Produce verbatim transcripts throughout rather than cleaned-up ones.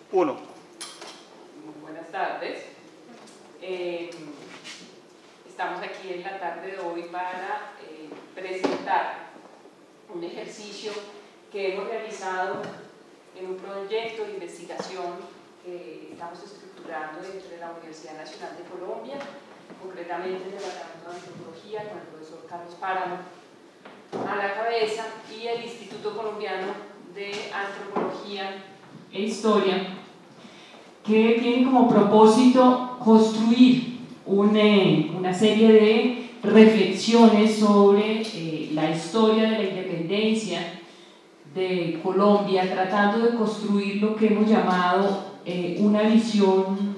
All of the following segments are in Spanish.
uno. Muy buenas tardes. Eh, estamos aquí en la tarde de hoy para eh, presentar un ejercicio que hemos realizado en un proyecto de investigación que estamos estructurando dentro de la Universidad Nacional de Colombia, concretamente en el Departamento de Antropología, con el profesor Carlos Páramo a la cabeza, y el Instituto Colombiano de Antropología e Historia, que tiene como propósito construir una, una serie de reflexiones sobre eh, la historia de la independencia de Colombia, tratando de construir lo que hemos llamado eh, una visión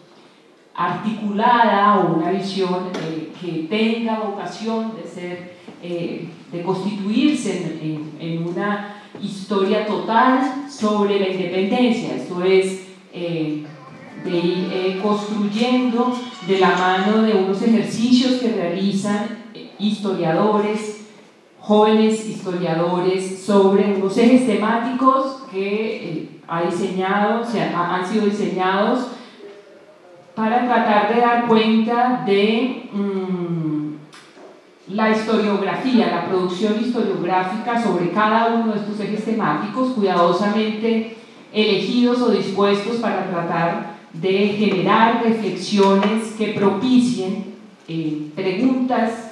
articulada o una visión eh, que tenga vocación de ser, eh, de constituirse en, en, en una historia total sobre la independencia. Esto es, eh, de ir eh, construyendo de la mano de unos ejercicios que realizan historiadores, jóvenes historiadores, sobre unos ejes temáticos que eh, ha diseñado, o sea, han sido diseñados para tratar de dar cuenta de mmm, la historiografía, la producción historiográfica sobre cada uno de estos ejes temáticos, cuidadosamente elegidos o dispuestos para tratar de generar reflexiones que propicien eh, preguntas,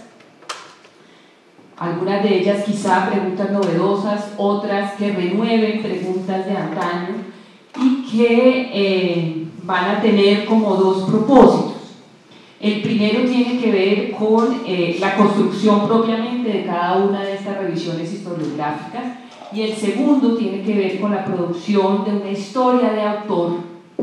algunas de ellas quizá preguntas novedosas, otras que renueven preguntas de antaño y que eh, van a tener como dos propósitos. El primero tiene que ver con eh, la construcción propiamente de cada una de estas revisiones historiográficas, y el segundo tiene que ver con la producción de una historia de autor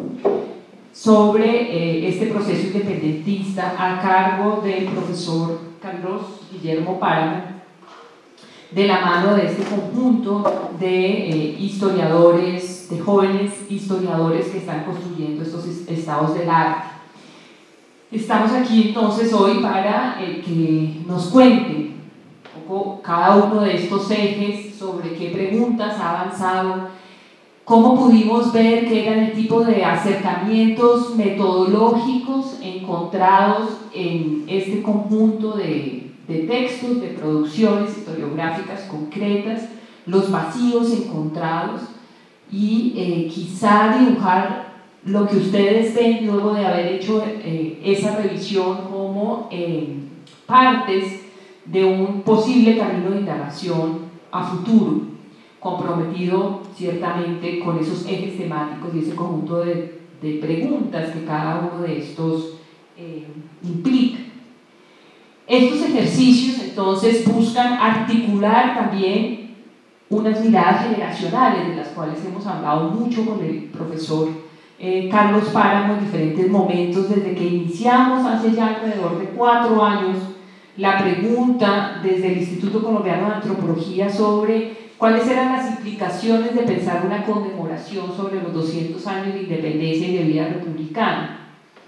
sobre eh, este proceso independentista a cargo del profesor Carlos Guillermo Páramo, de la mano de este conjunto de eh, historiadores, de jóvenes historiadores que están construyendo estos estados del arte. Estamos aquí entonces hoy para eh, que nos cuenten un poco cada uno de estos ejes, sobre qué preguntas ha avanzado, cómo pudimos ver que eran el tipo de acercamientos metodológicos encontrados en este conjunto de, de textos, de producciones historiográficas concretas, los vacíos encontrados, y eh, quizá dibujar lo que ustedes ven luego de haber hecho eh, esa revisión como eh, partes de un posible camino de indagación a futuro, comprometido ciertamente con esos ejes temáticos y ese conjunto de, de preguntas que cada uno de estos eh, implica. Estos ejercicios entonces buscan articular también unas miradas generacionales, de las cuales hemos hablado mucho con el profesor eh, Carlos Páramo en diferentes momentos, desde que iniciamos hace ya alrededor de cuatro años la pregunta desde el Instituto Colombiano de Antropología sobre cuáles eran las implicaciones de pensar una conmemoración sobre los doscientos años de independencia y de vida republicana.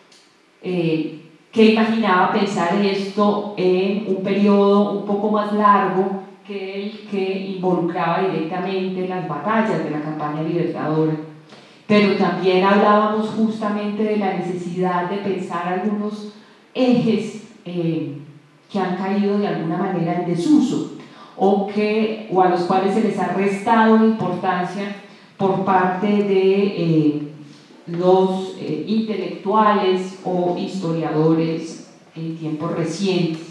Eh, ¿Qué imaginaba pensar esto en un periodo un poco más largo que el que involucraba directamente las batallas de la campaña libertadora? Pero también hablábamos justamente de la necesidad de pensar algunos ejes eh, que han caído de alguna manera en desuso, o, que, o a los cuales se les ha restado importancia por parte de eh, los eh, intelectuales o historiadores en tiempos recientes.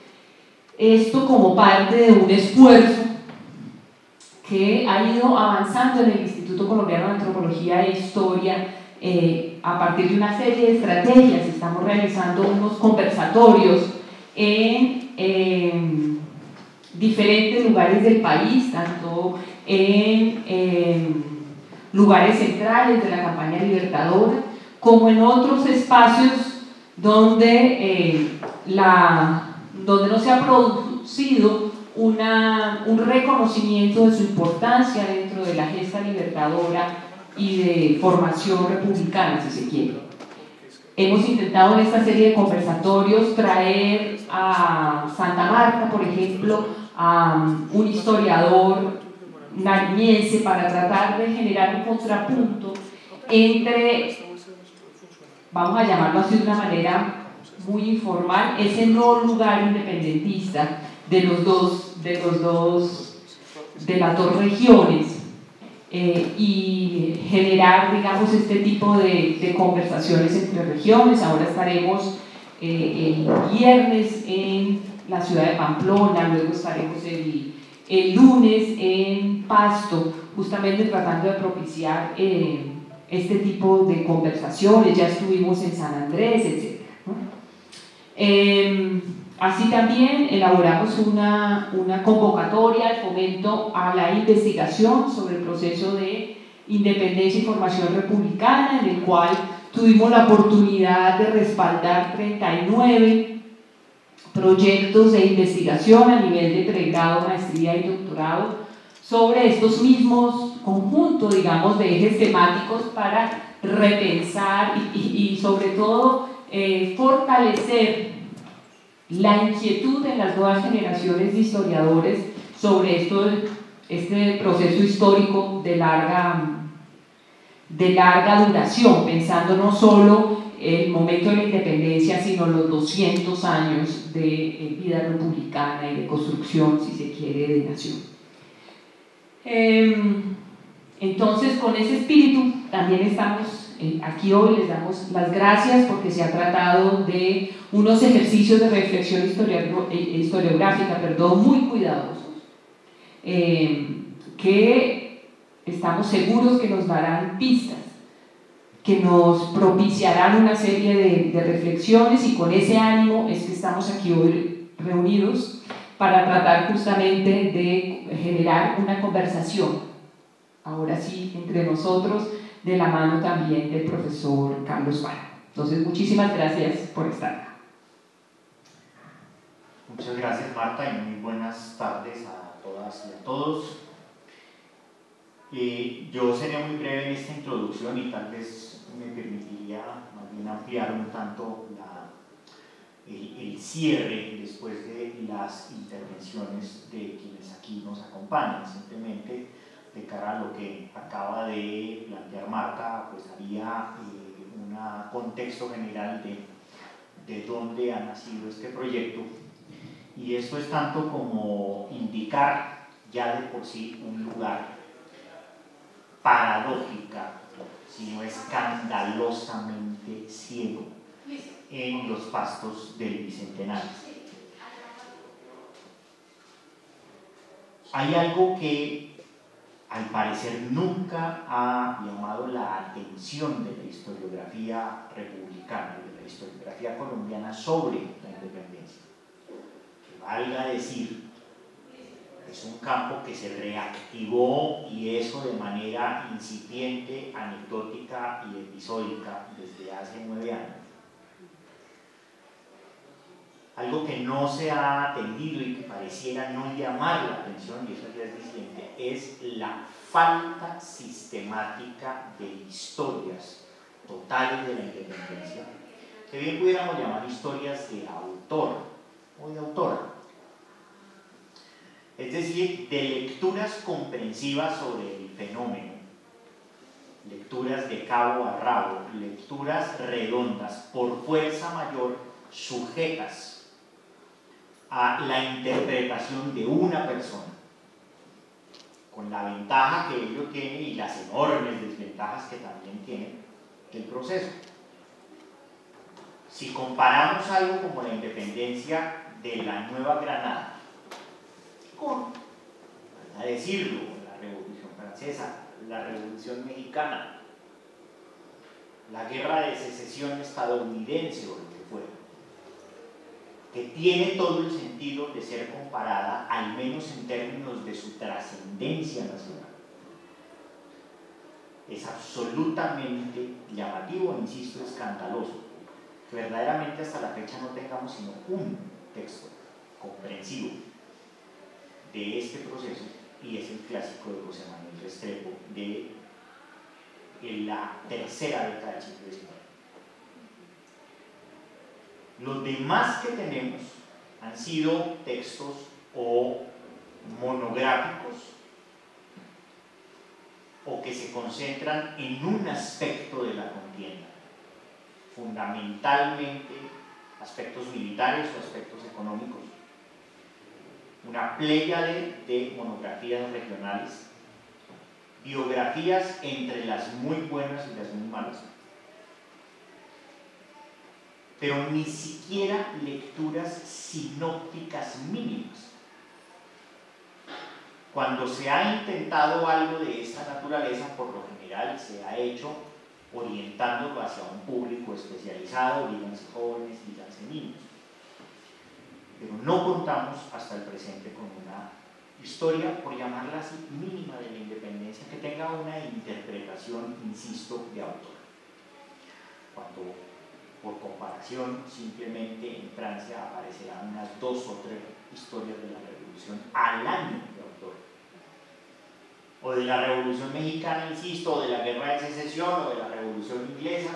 Esto como parte de un esfuerzo que ha ido avanzando en el Instituto Colombiano de Antropología e Historia eh, a partir de una serie de estrategias. Estamos realizando unos conversatorios en eh, diferentes lugares del país, tanto en eh, lugares centrales de la campaña libertadora, como en otros espacios donde, eh, la, donde no se ha producido una, un reconocimiento de su importancia dentro de la gesta libertadora y de formación republicana, si se quiere. Hemos intentado en esta serie de conversatorios traer a Santa Marta, por ejemplo, a un historiador nariñense para tratar de generar un contrapunto entre, vamos a llamarlo así de una manera muy informal, ese no lugar independentista de los dos, de los dos, de las dos regiones, eh, y generar, digamos, este tipo de, de conversaciones entre regiones. Ahora estaremos eh, el viernes en la ciudad de Pamplona, luego estaremos el, el lunes en Pasto, justamente tratando de propiciar eh, este tipo de conversaciones. Ya estuvimos en San Andrés, etcétera, ¿no? Eh, así también elaboramos una, una convocatoria al fomento a la investigación sobre el proceso de independencia y formación republicana, en el cual tuvimos la oportunidad de respaldar treinta y nueve proyectos de investigación a nivel de pregrado, maestría y doctorado sobre estos mismos conjuntos, digamos, de ejes temáticos para repensar y, y, y sobre todo eh, fortalecer la inquietud en las nuevas generaciones de historiadores sobre esto, este proceso histórico de larga, de larga duración, pensando no solo el momento de la independencia, sino los doscientos años de eh, vida republicana y de construcción, si se quiere, de nación. Eh, entonces, con ese espíritu también estamos eh, aquí hoy. Les damos las gracias porque se ha tratado de unos ejercicios de reflexión historiográfica, perdón, muy cuidadosos, eh, que estamos seguros que nos darán pistas, que nos propiciarán una serie de, de reflexiones, y con ese ánimo es que estamos aquí hoy reunidos para tratar justamente de generar una conversación, ahora sí, entre nosotros, de la mano también del profesor Carlos Vara. Entonces, muchísimas gracias por estar acá. Muchas gracias, Marta, y muy buenas tardes a todas y a todos. Eh, yo sería muy breve en esta introducción y tal vez me permitiría más bien ampliar un tanto la, el, el cierre después de las intervenciones de quienes aquí nos acompañan. Simplemente, de cara a lo que acaba de plantear Marta, pues había eh, un contexto general de, de dónde ha nacido este proyecto, y esto es tanto como indicar ya de por sí un lugar paradójica, sino escandalosamente ciego en los pastos del Bicentenario. Hay algo que al parecer nunca ha llamado la atención de la historiografía republicana, de la historiografía colombiana sobre la independencia. Que valga decir, es un campo que se reactivó, y eso de manera incipiente, anecdótica y episódica desde hace nueve años. Algo que no se ha atendido y que pareciera no llamar la atención, y eso ya es distinto, es la falta sistemática de historias totales de la independencia, que bien pudiéramos llamar historias de autor o de autora. Es decir, de lecturas comprensivas sobre el fenómeno, lecturas de cabo a rabo, lecturas redondas, por fuerza mayor, sujetas a la interpretación de una persona, con la ventaja que ello tiene y las enormes desventajas que también tiene el proceso. Si comparamos algo como la independencia de la Nueva Granada con, a decirlo, la Revolución Francesa, la Revolución Mexicana, la Guerra de Secesión estadounidense o lo que fuera, que tiene todo el sentido de ser comparada, al menos en términos de su trascendencia nacional, es absolutamente llamativo, insisto, escandaloso, que verdaderamente hasta la fecha no tengamos sino un texto comprensivo de este proceso, y es el clásico de José Manuel Restrepo de la tercera década del siglo diecinueve. Los demás que tenemos han sido textos o monográficos, o que se concentran en un aspecto fundamentalmente aspectos militares o aspectos económicos, una pléyade de monografías regionales, biografías entre las muy buenas y las muy malas, pero ni siquiera lecturas sinópticas mínimas. Cuando se ha intentado algo de esta naturaleza, por lo general se ha hecho orientándolo hacia un público especializado, díganse jóvenes, díganse niños. Pero no contamos hasta el presente con una historia, por llamarla así, mínima de la independencia, que tenga una interpretación, insisto, de autor. Cuando, por comparación, simplemente en Francia aparecerán unas dos o tres historias de la Revolución al año de autor. O de la Revolución Mexicana, insisto, o de la Guerra de Secesión, o de la Revolución Inglesa.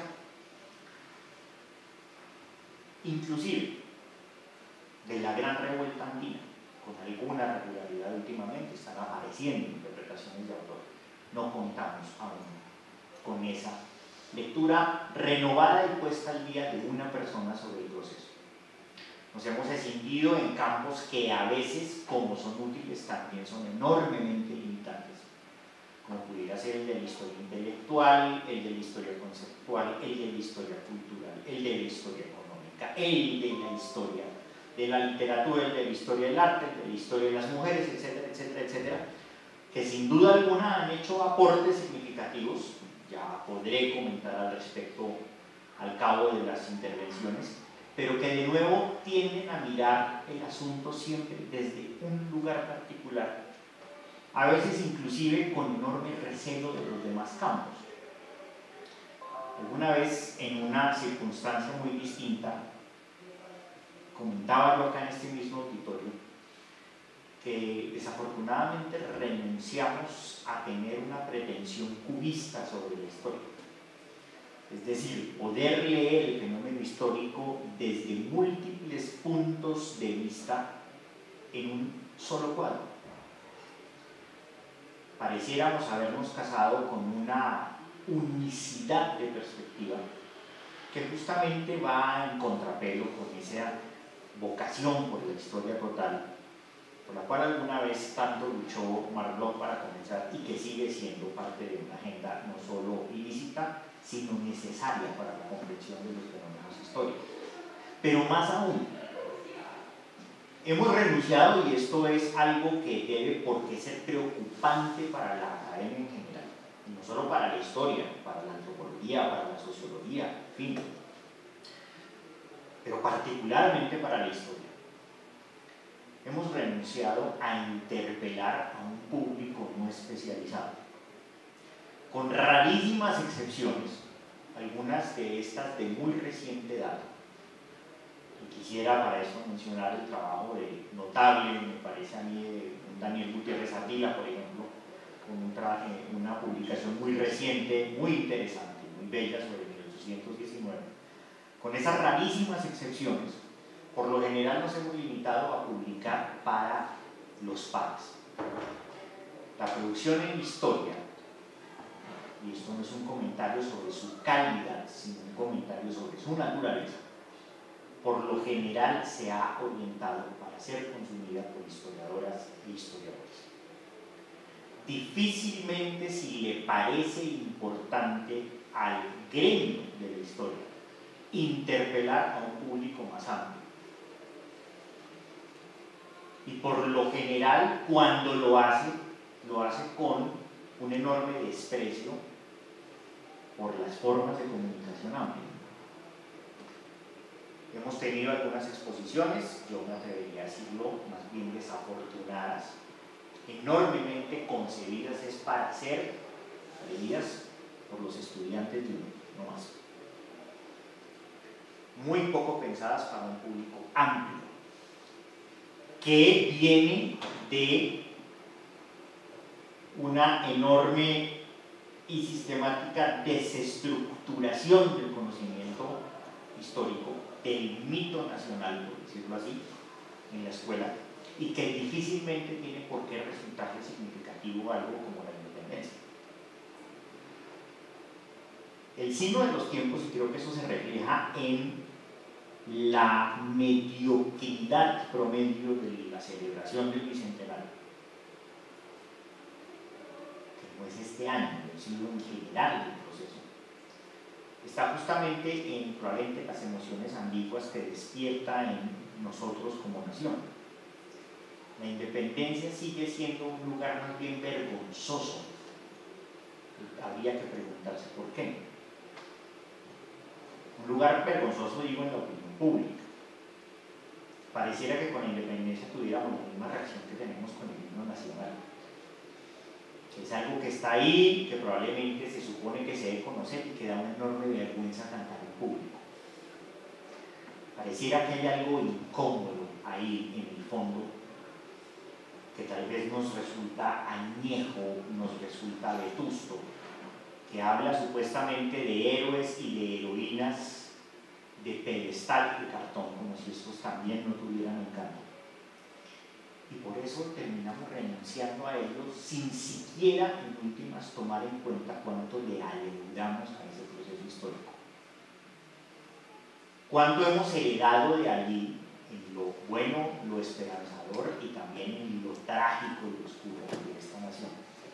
Inclusive, de la Gran Revuelta Andina, con alguna regularidad últimamente están apareciendo interpretaciones de autor. No contamos aún con esa lectura renovada y puesta al día de una persona sobre el proceso. Nos hemos escindido en campos que a veces, como son útiles, también son enormemente limitantes, como pudiera ser el de la historia intelectual, el de la historia conceptual, el de la historia cultural, el de la historia económica, el de la historia de la literatura, el de la historia del arte, el de la historia de las mujeres, etcétera, etcétera, etcétera, que sin duda alguna han hecho aportes significativos. Ya podré comentar al respecto al cabo de las intervenciones, pero que de nuevo tienden a mirar el asunto siempre desde un lugar particular, a veces inclusive con enorme recelo de los demás campos. Alguna vez, en una circunstancia muy distinta, comentaba yo acá en este mismo auditorio que desafortunadamente renunciamos a tener una pretensión cubista sobre la historia. Es decir, poder leer el fenómeno histórico desde múltiples puntos de vista en un solo cuadro. Pareciéramos habernos casado con una unicidad de perspectiva que justamente va en contrapelo con esa vocación por la historia total, por la cual alguna vez tanto luchó Marc Bloch para comenzar y que sigue siendo parte de una agenda no solo ilícita, sino necesaria para la comprensión de los fenómenos históricos. Pero más aún, hemos renunciado, y esto es algo que debe por qué ser preocupante para la academia en general, y no solo para la historia, para la antropología, para la sociología, en fin, pero particularmente para la historia. Hemos renunciado a interpelar a un público no especializado, con rarísimas excepciones, algunas de estas de muy reciente data. Y quisiera para eso mencionar el trabajo de notable, me parece a mí, de Daniel Gutiérrez Ardila, por ejemplo, con un traje, una publicación muy reciente, muy interesante, muy bella sobre mil ochocientos diecinueve. Con esas rarísimas excepciones, por lo general nos hemos limitado a publicar para los pares. La producción en historia, y esto no es un comentario sobre su calidad, sino un comentario sobre su naturaleza, por lo general se ha orientado para ser consumida por historiadoras y historiadores. Difícilmente, si le parece importante al gremio de la historia interpelar a un público más amplio. Y por lo general, cuando lo hace, lo hace con un enorme desprecio por las formas de comunicación amplia. Hemos tenido algunas exposiciones, yo me atrevería a decirlo, más bien desafortunadas, enormemente concebidas es para ser leídas por los estudiantes de uno, no más. Muy poco pensadas para un público amplio, que viene de una enorme y sistemática desestructuración del conocimiento histórico, del mito nacional, por decirlo así, en la escuela, y que difícilmente tiene por qué resultarle significativo algo como la independencia. El signo de los tiempos, y creo que eso se refleja en la mediocridad promedio de la celebración del Bicentenario, que no es este año, sino en general del proceso, está justamente en probablemente las emociones ambiguas que despierta en nosotros como nación. La independencia sigue siendo un lugar más bien vergonzoso. Habría que preguntarse por qué. Un lugar vergonzoso, digo, en la opinión pública. Pareciera que con la independencia tuviéramos la misma reacción que tenemos con el himno nacional. Es algo que está ahí, que probablemente se supone que se debe conocer y que da una enorme vergüenza cantar en público. Pareciera que hay algo incómodo ahí en el fondo, que tal vez nos resulta añejo, nos resulta vetusto, que habla supuestamente de héroes y de heroínas de pedestal de cartón, como si estos también no tuvieran encanto. Y por eso terminamos renunciando a ellos sin siquiera en últimas tomar en cuenta cuánto le alegramos a ese proceso histórico. Cuánto hemos heredado de allí en lo bueno, lo esperanzador y también en lo trágico y oscuro de esta nación.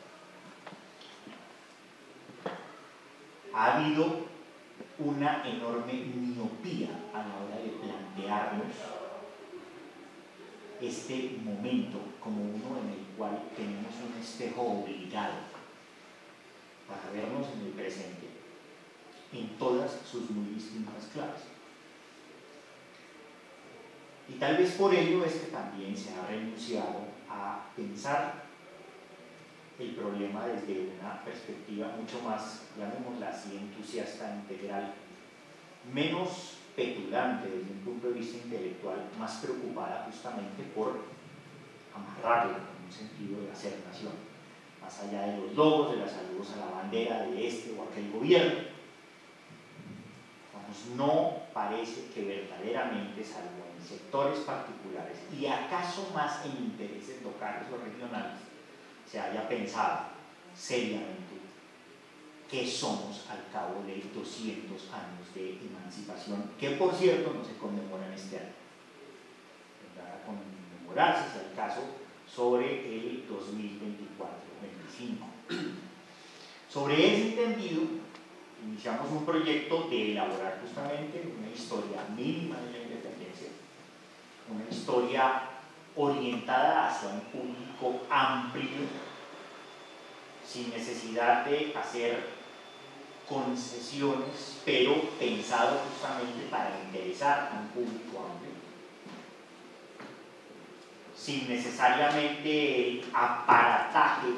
Ha habido una enorme miopía a la hora de plantearnos este momento como uno en el cual tenemos un espejo obligado para vernos en el presente en todas sus muy distintas claves. Y tal vez por ello es que también se ha renunciado a pensar el problema desde una perspectiva mucho más, llamémosla así, entusiasta, integral, menos petulante desde un punto de vista intelectual, más preocupada justamente por amarrarla en un sentido de hacer nación, más allá de los logos, de los saludos a la bandera de este o aquel gobierno. Vamos, no parece que verdaderamente, salvo en sectores particulares y acaso más en intereses locales o regionales, se haya pensado seriamente qué somos al cabo de doscientos años de emancipación, que por cierto no se conmemoran este año. Vendrá a conmemorarse, si al caso, sobre el dos mil veinticuatro veinticinco. Sobre ese entendido, iniciamos un proyecto de elaborar justamente una historia mínima de la independencia, una historia orientada hacia un público amplio, sin necesidad de hacer concesiones, pero pensado justamente para interesar a un público amplio, sin necesariamente el aparataje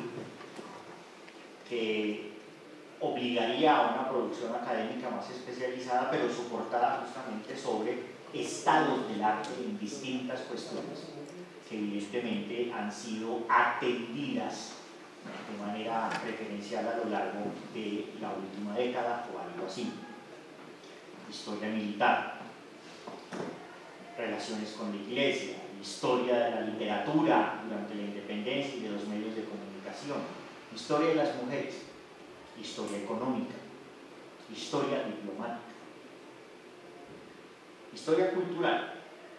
que obligaría a una producción académica más especializada, pero soportada justamente sobre estados del arte en distintas cuestiones que evidentemente han sido atendidas de manera preferencial a lo largo de la última década o algo así. Historia militar, relaciones con la iglesia, historia de la literatura durante la independencia y de los medios de comunicación, historia de las mujeres, historia económica, historia diplomática, historia cultural,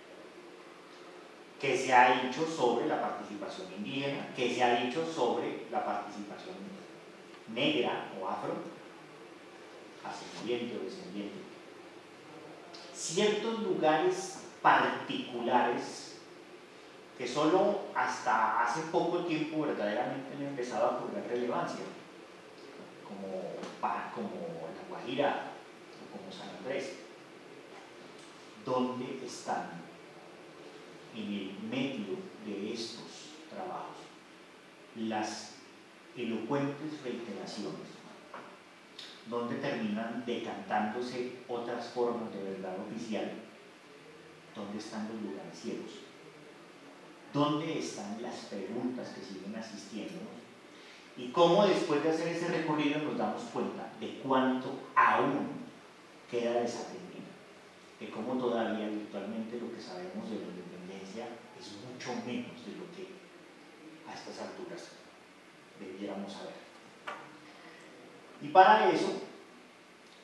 que se ha dicho sobre la participación indígena, que se ha dicho sobre la participación negra o afro, ascendiente o descendiente. Ciertos lugares particulares que solo hasta hace poco tiempo verdaderamente han empezado a cobrar relevancia, como, como la Guajira o como San Andrés. ¿Dónde están en el medio de estos trabajos las elocuentes reiteraciones, donde terminan decantándose otras formas de verdad oficial? ¿Dónde están los lugares ciegos? ¿Dónde están las preguntas que siguen asistiéndonos? Y cómo después de hacer ese recorrido nos damos cuenta de cuánto aún queda desatendido, de cómo todavía virtualmente lo que sabemos de la independencia es mucho menos de lo que a estas alturas debiéramos saber. Y para eso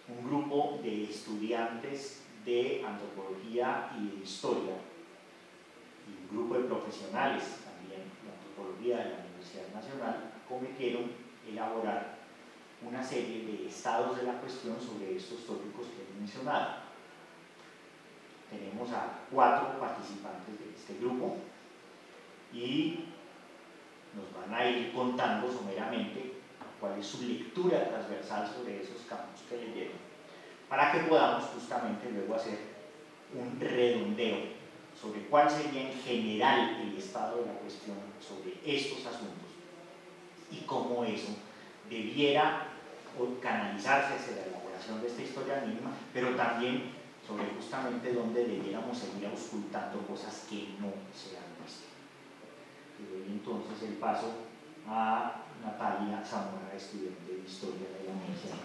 grupo de estudiantes de antropología y de historia, y un grupo de profesionales también de antropología de la Universidad Nacional, acometieron elaborar una serie de estados de la cuestión sobre estos tópicos que he mencionado. Tenemos a cuatro participantes de este grupo y nos van a ir contando someramente cuál es su lectura transversal sobre esos campos que leyeron, para que podamos justamente luego hacer un redondeo sobre cuál sería en general el estado de la cuestión sobre estos asuntos y cómo eso debiera canalizarse hacia la elaboración de esta historia misma, pero también sobre justamente dónde debiéramos seguir auscultando cosas que no se han visto. Y doy entonces el paso a Natalia Zamora, estudiante de Historia de la Universidad.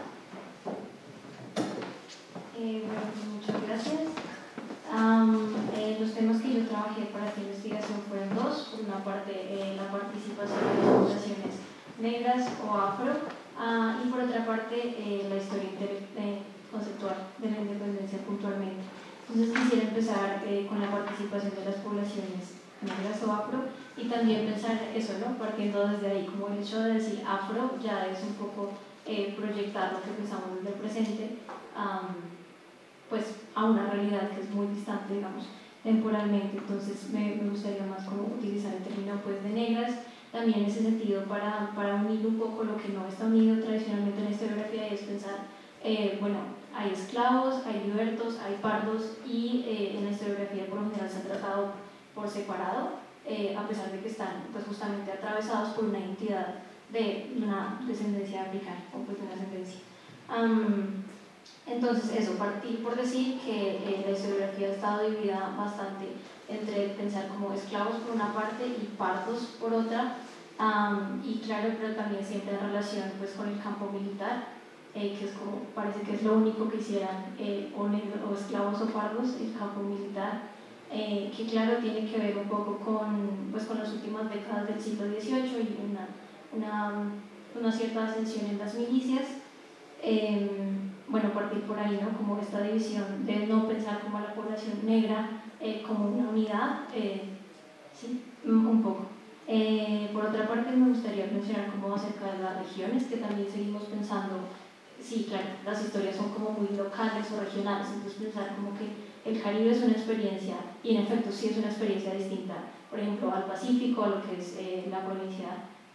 Eh, bueno, pues muchas gracias. Um, eh, los temas que yo trabajé para esta investigación fueron dos. Por una parte, eh, la participación de las poblaciones negras o afro, uh, y por otra parte, eh, la historia eh, conceptual de la independencia puntualmente. Entonces quisiera empezar eh, con la participación de las poblaciones negras o afro y también pensar eso, ¿no? Partiendo desde ahí, como el hecho de decir afro ya es un poco eh, proyectar lo que pensamos desde el presente, um, pues a una realidad que es muy distante, digamos, temporalmente. Entonces me, me gustaría más como utilizar el término pues de negras también en ese sentido para, para unir un poco lo que no está unido tradicionalmente en la historiografía, y es pensar, eh, bueno, hay esclavos, hay libertos, hay pardos, y eh, en la historiografía por lo general se ha tratado por separado, eh, a pesar de que están pues justamente atravesados por una identidad de una descendencia africana o pues de una ascendencia. Um, entonces eso, partir por decir que eh, la historiografía ha estado dividida bastante entre pensar como esclavos por una parte y pardos por otra, um, y claro, pero también siempre en relación pues con el campo militar, eh, que es como, parece que es lo único que hicieran eh, o, negros, o esclavos o pardos, el campo militar. Eh, que claro tiene que ver un poco con, pues, con las últimas décadas del siglo dieciocho y una, una, una cierta ascensión en las milicias. Eh, bueno, partir por ahí, ¿no? Como esta división de no pensar como a la población negra eh, como una unidad, eh, sí, un poco. Eh, por otra parte, me gustaría mencionar como acerca de las regiones, que también seguimos pensando, sí, claro, las historias son como muy locales o regionales, entonces pensar como que el Caribe es una experiencia, y en efecto sí es una experiencia distinta, por ejemplo, al Pacífico, a lo que es eh, la provincia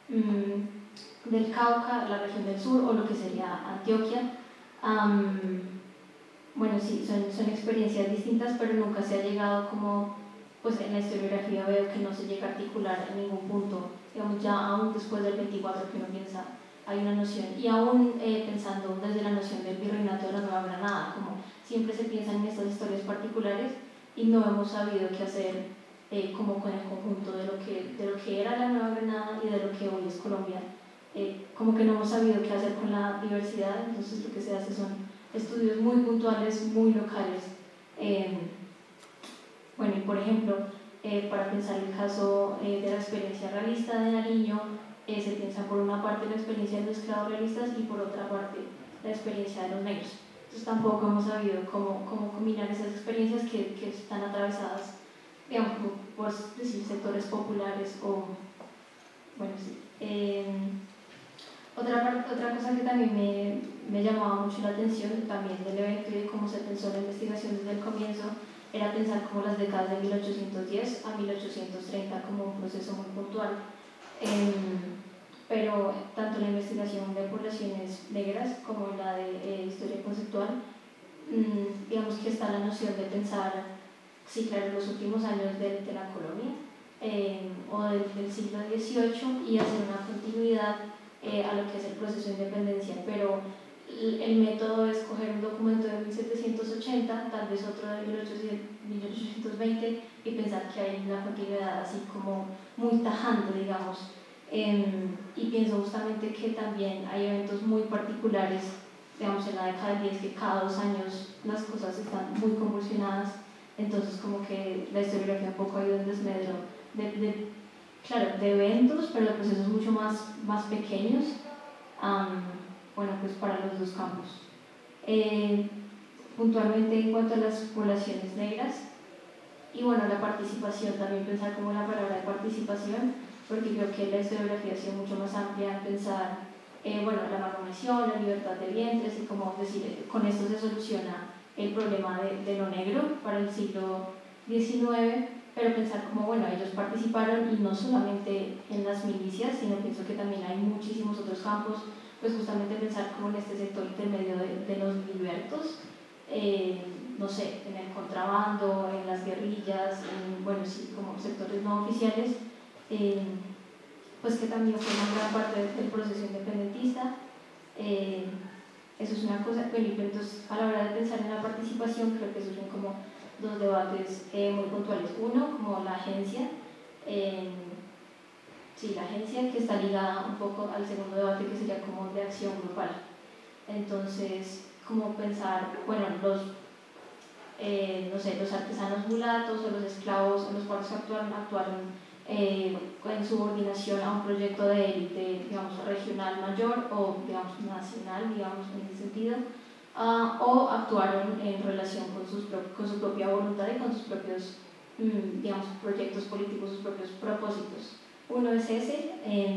mmm, del Cauca, la región del sur, o lo que sería Antioquia. Um, bueno, sí, son, son experiencias distintas, pero nunca se ha llegado como, pues en la historiografía veo que no se llega a articular en ningún punto, digamos, ya aún después del veinticuatro que uno piensa, hay una noción, y aún eh, pensando desde la noción del virreinato de la Nueva Granada, como siempre se piensa en estas historias particulares y no hemos sabido qué hacer eh, como con el conjunto de lo, que, de lo que era la Nueva Granada y de lo que hoy es Colombia. Eh, como que no hemos sabido qué hacer con la diversidad, entonces lo que se hace son estudios muy puntuales, muy locales. Eh, bueno, y por ejemplo, eh, para pensar el caso eh, de la experiencia realista de Nariño, eh, se piensa por una parte la experiencia de los esclavos realistas y por otra parte la experiencia de los negros. Entonces tampoco hemos sabido cómo, cómo combinar esas experiencias que, que están atravesadas, digamos, por decir, sectores populares o, bueno, sí. Eh, otra, parte, otra cosa que también me, me llamaba mucho la atención también del evento y de cómo se pensó la investigación desde el comienzo era pensar como las décadas de mil ochocientos diez a mil ochocientos treinta como un proceso muy puntual. Eh, pero tanto la investigación de poblaciones negras como la de eh, historia conceptual, mmm, digamos que está la noción de pensar, sí, claro, los últimos años de, de la colonia eh, o del, del siglo dieciocho y hacer una continuidad eh, a lo que es el proceso de independencia, pero el, el método es coger un documento de mil setecientos ochenta, tal vez otro de mil ochocientos veinte y pensar que hay una continuidad así como muy tajante, digamos. Eh, y pienso justamente que también hay eventos muy particulares, digamos en la década del diez, que cada dos años las cosas están muy convulsionadas, entonces como que la historiografía un poco ha ido en desmedro de, de, claro, de eventos, pero de procesos mucho más, más pequeños, um, bueno, pues para los dos campos. eh, puntualmente en cuanto a las poblaciones negras. Y bueno, la participación, también pensar como la palabra de participación, porque creo que la historiografía ha sido mucho más amplia en pensar, eh, bueno, la manutención, la libertad de vientres, y como decir, con esto se soluciona el problema de, de lo negro para el siglo diecinueve, pero pensar como, bueno, ellos participaron y no solamente en las milicias, sino pienso que también hay muchísimos otros campos, pues justamente pensar como en este sector intermedio de, de los libertos, eh, no sé, en el contrabando, en las guerrillas, en, bueno, sí, como sectores no oficiales, eh, pues que también fue una gran parte del proceso independentista. Eh, eso es una cosa. Bueno, entonces, a la hora de pensar en la participación, creo que surgen como dos debates eh, muy puntuales. Uno, como la agencia, eh, sí, la agencia que está ligada un poco al segundo debate, que sería como de acción grupal. Entonces, como pensar, bueno, los Eh, no sé, los artesanos mulatos o los esclavos o los cuales actuaron, actuaron eh, en subordinación a un proyecto de élite, digamos, regional mayor o, digamos, nacional, digamos, en ese sentido, uh, o actuaron en relación con, sus, con su propia voluntad y con sus propios, mm, digamos, proyectos políticos, sus propios propósitos. Uno es ese, eh,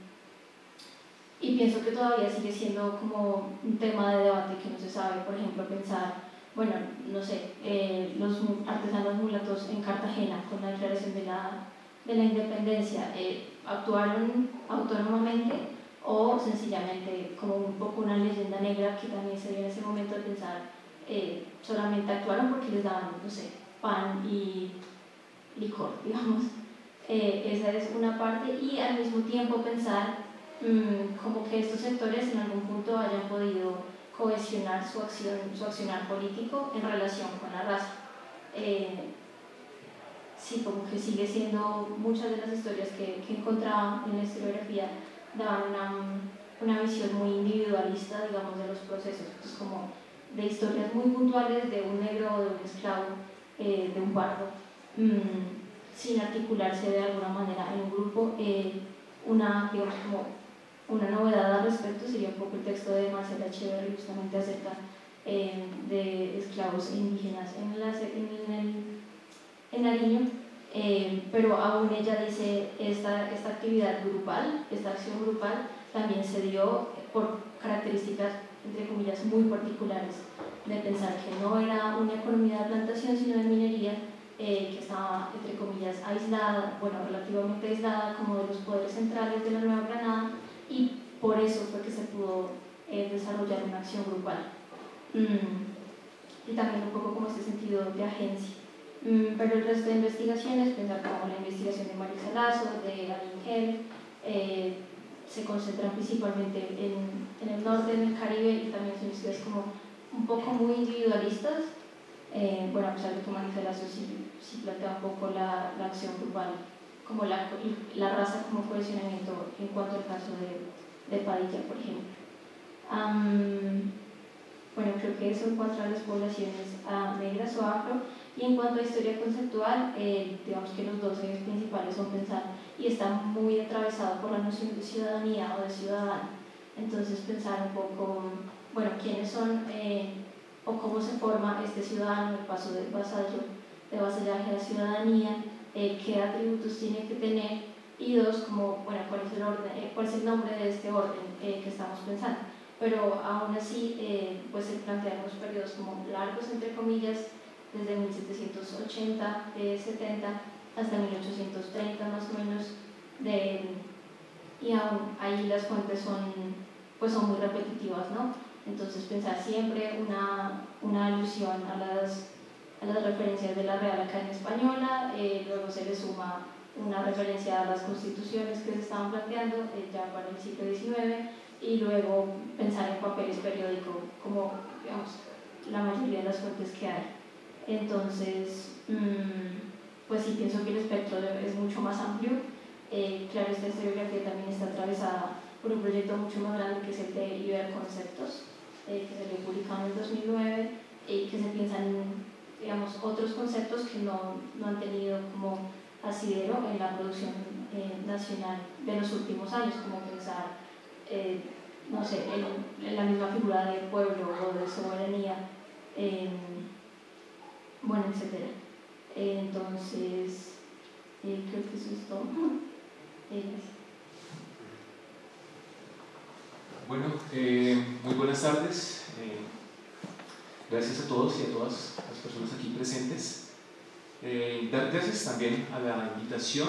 y pienso que todavía sigue siendo como un tema de debate que no se sabe, por ejemplo, pensar, bueno, no sé, eh, los artesanos mulatos en Cartagena con la declaración de la, de la independencia, eh, ¿actuaron autónomamente o sencillamente como un poco una leyenda negra que también se dio en ese momento de pensar, eh, solamente actuaron porque les daban, no sé, pan y licor, digamos? Eh, esa es una parte, y al mismo tiempo pensar mmm, como que estos sectores en algún punto hayan podido cohesionar su acción, su accionar político en relación con la raza. Eh, sí, como que sigue siendo, muchas de las historias que, que encontraba en la historiografía daban una, una visión muy individualista, digamos, de los procesos. Entonces, como de historias muy puntuales de un negro o de un esclavo, eh, de un pardo, mmm, sin articularse de alguna manera en un grupo. Eh, una, digamos, como una novedad al respecto sería un poco el texto de Marcela Echeverry, justamente acerca eh, de esclavos indígenas en, la, en, el, en Nariño, eh, pero aún ella dice esta, esta actividad grupal, esta acción grupal también se dio por características, entre comillas, muy particulares, de pensar que no era una economía de plantación sino de minería, eh, que estaba, entre comillas, aislada, bueno, relativamente aislada como de los poderes centrales de la Nueva Granada, y por eso fue que se pudo eh, desarrollar una acción grupal. Mm. Y también un poco como ese sentido de agencia. Mm, pero el resto de investigaciones, pensar como la investigación de Marisa Lazo, de Aline Hell, eh, se concentran principalmente en, en el norte, en el Caribe, y también son historias como un poco muy individualistas. Eh, bueno, a pesar de que Marisa Lazo sí, sí plantea un poco la, la acción grupal, como la, la raza como cohesionamiento en cuanto al caso de, de Padilla, por ejemplo. Um, bueno, creo que eso en cuanto a las poblaciones uh, negras o afro, y en cuanto a historia conceptual, eh, digamos que los dos ejes principales son pensar, y está muy atravesado por la noción de ciudadanía o de ciudadano. Entonces pensar un poco, bueno, quiénes son eh, o cómo se forma este ciudadano, el paso de vasallo, de vasallaje a la ciudadanía, eh, qué atributos tiene que tener, y dos, como, bueno, cuál es el orden, eh, cuál es el nombre de este orden eh, que estamos pensando. Pero aún así, eh, pues se plantean unos periodos como largos, entre comillas, desde mil setecientos ochenta, eh, setenta hasta mil ochocientos treinta más o menos, de, y aún ahí las fuentes son, pues son muy repetitivas, ¿no? Entonces pensar siempre una, una alusión a las, a las referencias de la Real Academia Española, eh, luego se le suma una referencia a las constituciones que se estaban planteando eh, ya para el siglo diecinueve, y luego pensar en papeles periódicos como, digamos, la mayoría de las fuentes que hay. Entonces, mmm, pues sí, pienso que el espectro es mucho más amplio. Eh, claro, esta historiografía también está atravesada por un proyecto mucho más grande que es el de Iberconceptos, eh, que se le publicó en el dos mil nueve, y que se piensan, digamos, otros conceptos que no, no han tenido como asidero en la producción eh, nacional de los últimos años, como pensar, eh, no sé, en, en la misma figura de pueblo o de soberanía eh, bueno, etcétera. Eh, entonces, eh, creo que eso es todo. Eh, gracias. Bueno, eh, muy buenas tardes. Eh, gracias a todos y a todas las personas aquí presentes. Eh, dar gracias también a la invitación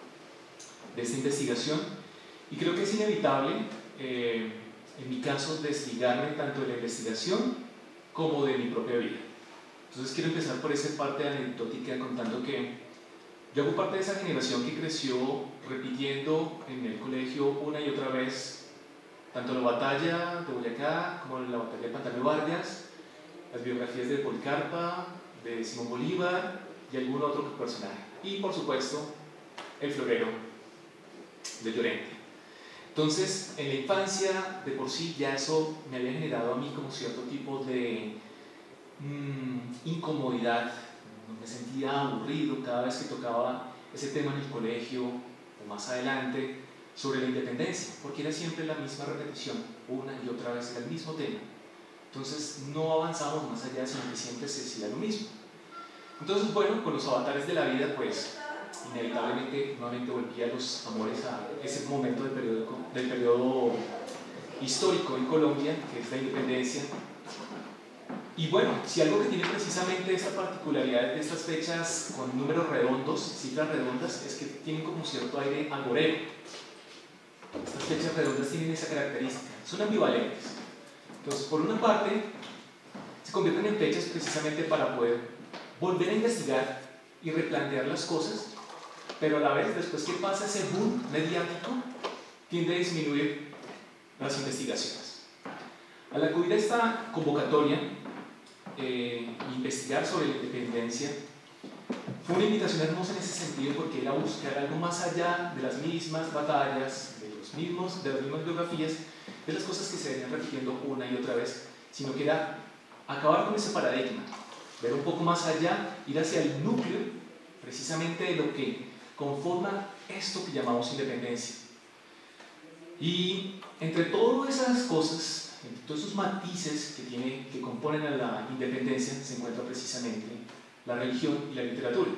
de esta investigación, y creo que es inevitable, eh, en mi caso, desligarme tanto de la investigación como de mi propia vida. Entonces quiero empezar por esa parte anecdótica contando que yo hago parte de esa generación que creció repitiendo en el colegio una y otra vez tanto la batalla de Boyacá como la batalla de Pantano Vargas, las biografías de Policarpa, de Simón Bolívar y algún otro personaje, y por supuesto el florero de Llorente. Entonces, en la infancia, de por sí, ya eso me había generado a mí como cierto tipo de mmm, incomodidad. Me sentía aburrido cada vez que tocaba ese tema en el colegio o más adelante sobre la independencia, porque era siempre la misma repetición, una y otra vez era el mismo tema. Entonces no avanzamos más allá, sino que siempre se decía lo mismo. Entonces, bueno, con los avatares de la vida, pues inevitablemente nuevamente volví a los amores a ese momento del periodo, del periodo histórico en Colombia, que es la independencia. Y bueno, si algo que tiene precisamente esta particularidad de estas fechas con números redondos, cifras redondas, es que tienen como cierto aire agorero. Estas fechas redondas tienen esa característica, son ambivalentes. Entonces, por una parte, se convierten en fechas precisamente para poder volver a investigar y replantear las cosas, pero a la vez, después que pasa ese boom mediático, tiende a disminuir las investigaciones. Al acudir a esta convocatoria, eh, investigar sobre la independencia, fue una invitación hermosa en ese sentido, porque era buscar algo más allá de las mismas batallas, de, los mismos, de las mismas biografías, de las cosas que se venían repitiendo una y otra vez, sino que era acabar con ese paradigma, ver un poco más allá, ir hacia el núcleo precisamente de lo que conforma esto que llamamos independencia. Y entre todas esas cosas, entre todos esos matices que, tiene, que componen a la independencia, se encuentra precisamente la religión y la literatura.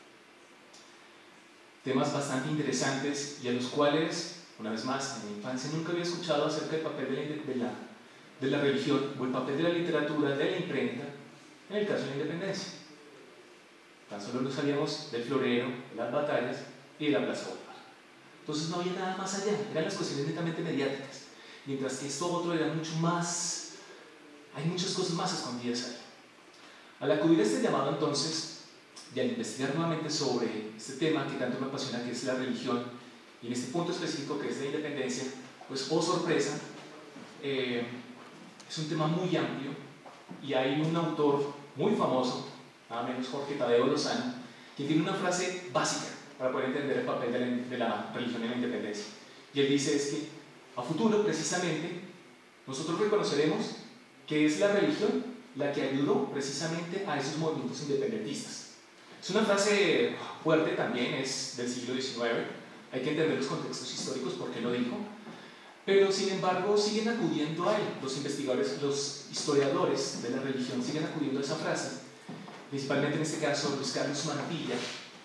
Temas bastante interesantes y a los cuales, una vez más, en mi infancia nunca había escuchado acerca del papel de la, de la, de la religión o el papel de la literatura, de la imprenta, en el caso de la independencia. Tan solo nos sabíamos del florero, de las batallas y de la Plaza Bolívar. Entonces no había nada más allá, eran las cuestiones netamente mediáticas, mientras que esto otro era mucho más, hay muchas cosas más escondidas ahí. Al acudir a este llamado entonces, y al investigar nuevamente sobre este tema que tanto me apasiona, que es la religión, y en este punto específico que es la independencia, pues oh sorpresa, eh, es un tema muy amplio, y hay un autor muy famoso, nada menos Jorge Tadeo Lozano, quien tiene una frase básica para poder entender el papel de la, de la religión en la independencia. Y él dice es que a futuro, precisamente, nosotros reconoceremos que es la religión la que ayudó precisamente a esos movimientos independentistas. Es una frase fuerte también, es del siglo diecinueve, hay que entender los contextos históricos por qué lo dijo, pero sin embargo siguen acudiendo a él, los investigadores, los historiadores de la religión siguen acudiendo a esa frase, principalmente en este caso Luis Carlos Mantilla,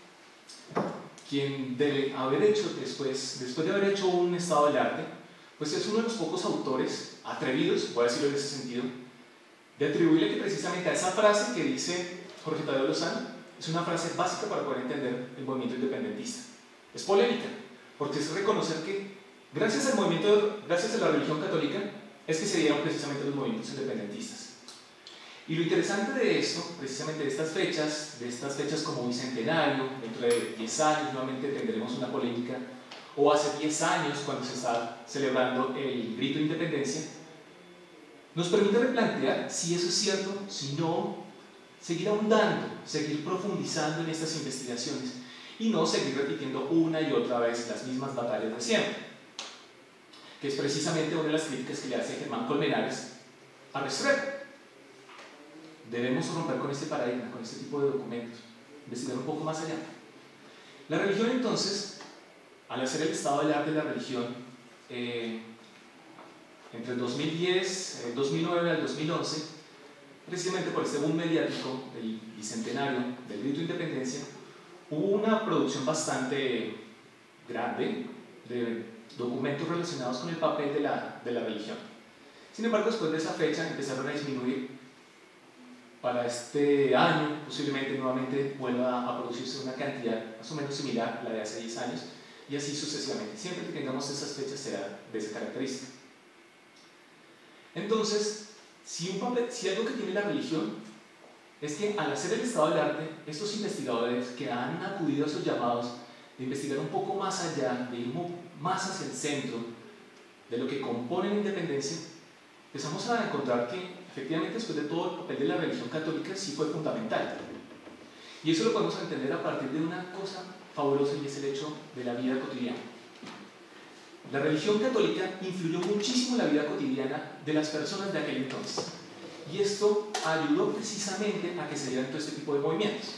quien debe haber hecho después, después de haber hecho un estado del arte, pues es uno de los pocos autores atrevidos, voy a decirlo en ese sentido, de atribuirle que precisamente a esa frase que dice Jorge Tadeo Lozano es una frase básica para poder entender el movimiento independentista. Es polémica, porque es reconocer que gracias al movimiento, gracias a la religión católica, es que se dieron precisamente los movimientos independentistas. Y lo interesante de esto, precisamente de estas fechas, de estas fechas como bicentenario, dentro de diez años nuevamente tendremos una polémica, o hace diez años cuando se está celebrando el grito de independencia, nos permite replantear si eso es cierto, si no, seguir ahondando, seguir profundizando en estas investigaciones y no seguir repitiendo una y otra vez las mismas batallas de siempre, que es precisamente una de las críticas que le hace Germán Colmenares a Restrepo. Debemos romper con este paradigma, con este tipo de documentos, investigar un poco más allá. La religión entonces, al hacer el estado del arte de la religión, eh, entre el dos mil diez, el dos mil nueve al dos mil once, precisamente por este boom mediático del bicentenario del grito de independencia, hubo una producción bastante grande de documentos relacionados con el papel de la, de la religión. Sin embargo, después de esa fecha empezaron a disminuir. Para este año, posiblemente nuevamente vuelva a producirse una cantidad más o menos similar a la de hace diez años, y así sucesivamente. Siempre que tengamos esas fechas será de esa característica. Entonces, si, un papel, si algo que tiene la religión es que al hacer el estado del arte, estos investigadores que han acudido a esos llamados de investigar un poco más allá, de ir más hacia el centro de lo que compone la independencia, empezamos a encontrar que efectivamente después de todo el papel de la religión católica sí fue fundamental. Y eso lo podemos entender a partir de una cosa fabulosa, y es el hecho de la vida cotidiana. La religión católica influyó muchísimo en la vida cotidiana de las personas de aquel entonces. Y esto ayudó precisamente a que se dieran todo este tipo de movimientos.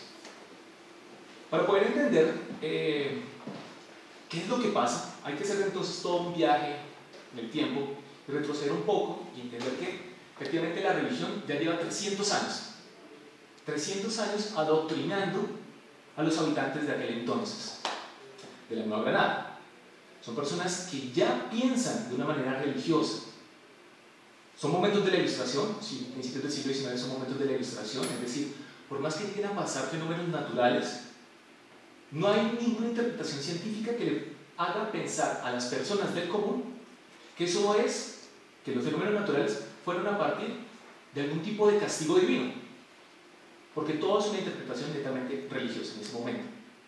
Para poder entender eh, qué es lo que pasa, hay que hacer entonces todo un viaje en el tiempo y retroceder un poco y entender que efectivamente la religión ya lleva trescientos años. trescientos años adoctrinando a los habitantes de aquel entonces, de la Nueva Granada. Son personas que ya piensan de una manera religiosa. Son momentos de la Ilustración, sí, principios del siglo diecinueve son momentos de la Ilustración, es decir, por más que lleguen a pasar fenómenos naturales, no hay ninguna interpretación científica que le haga pensar a las personas del común que eso es, que los fenómenos naturales fueron a partir de algún tipo de castigo divino, porque todo es una interpretación netamente religiosa en ese momento.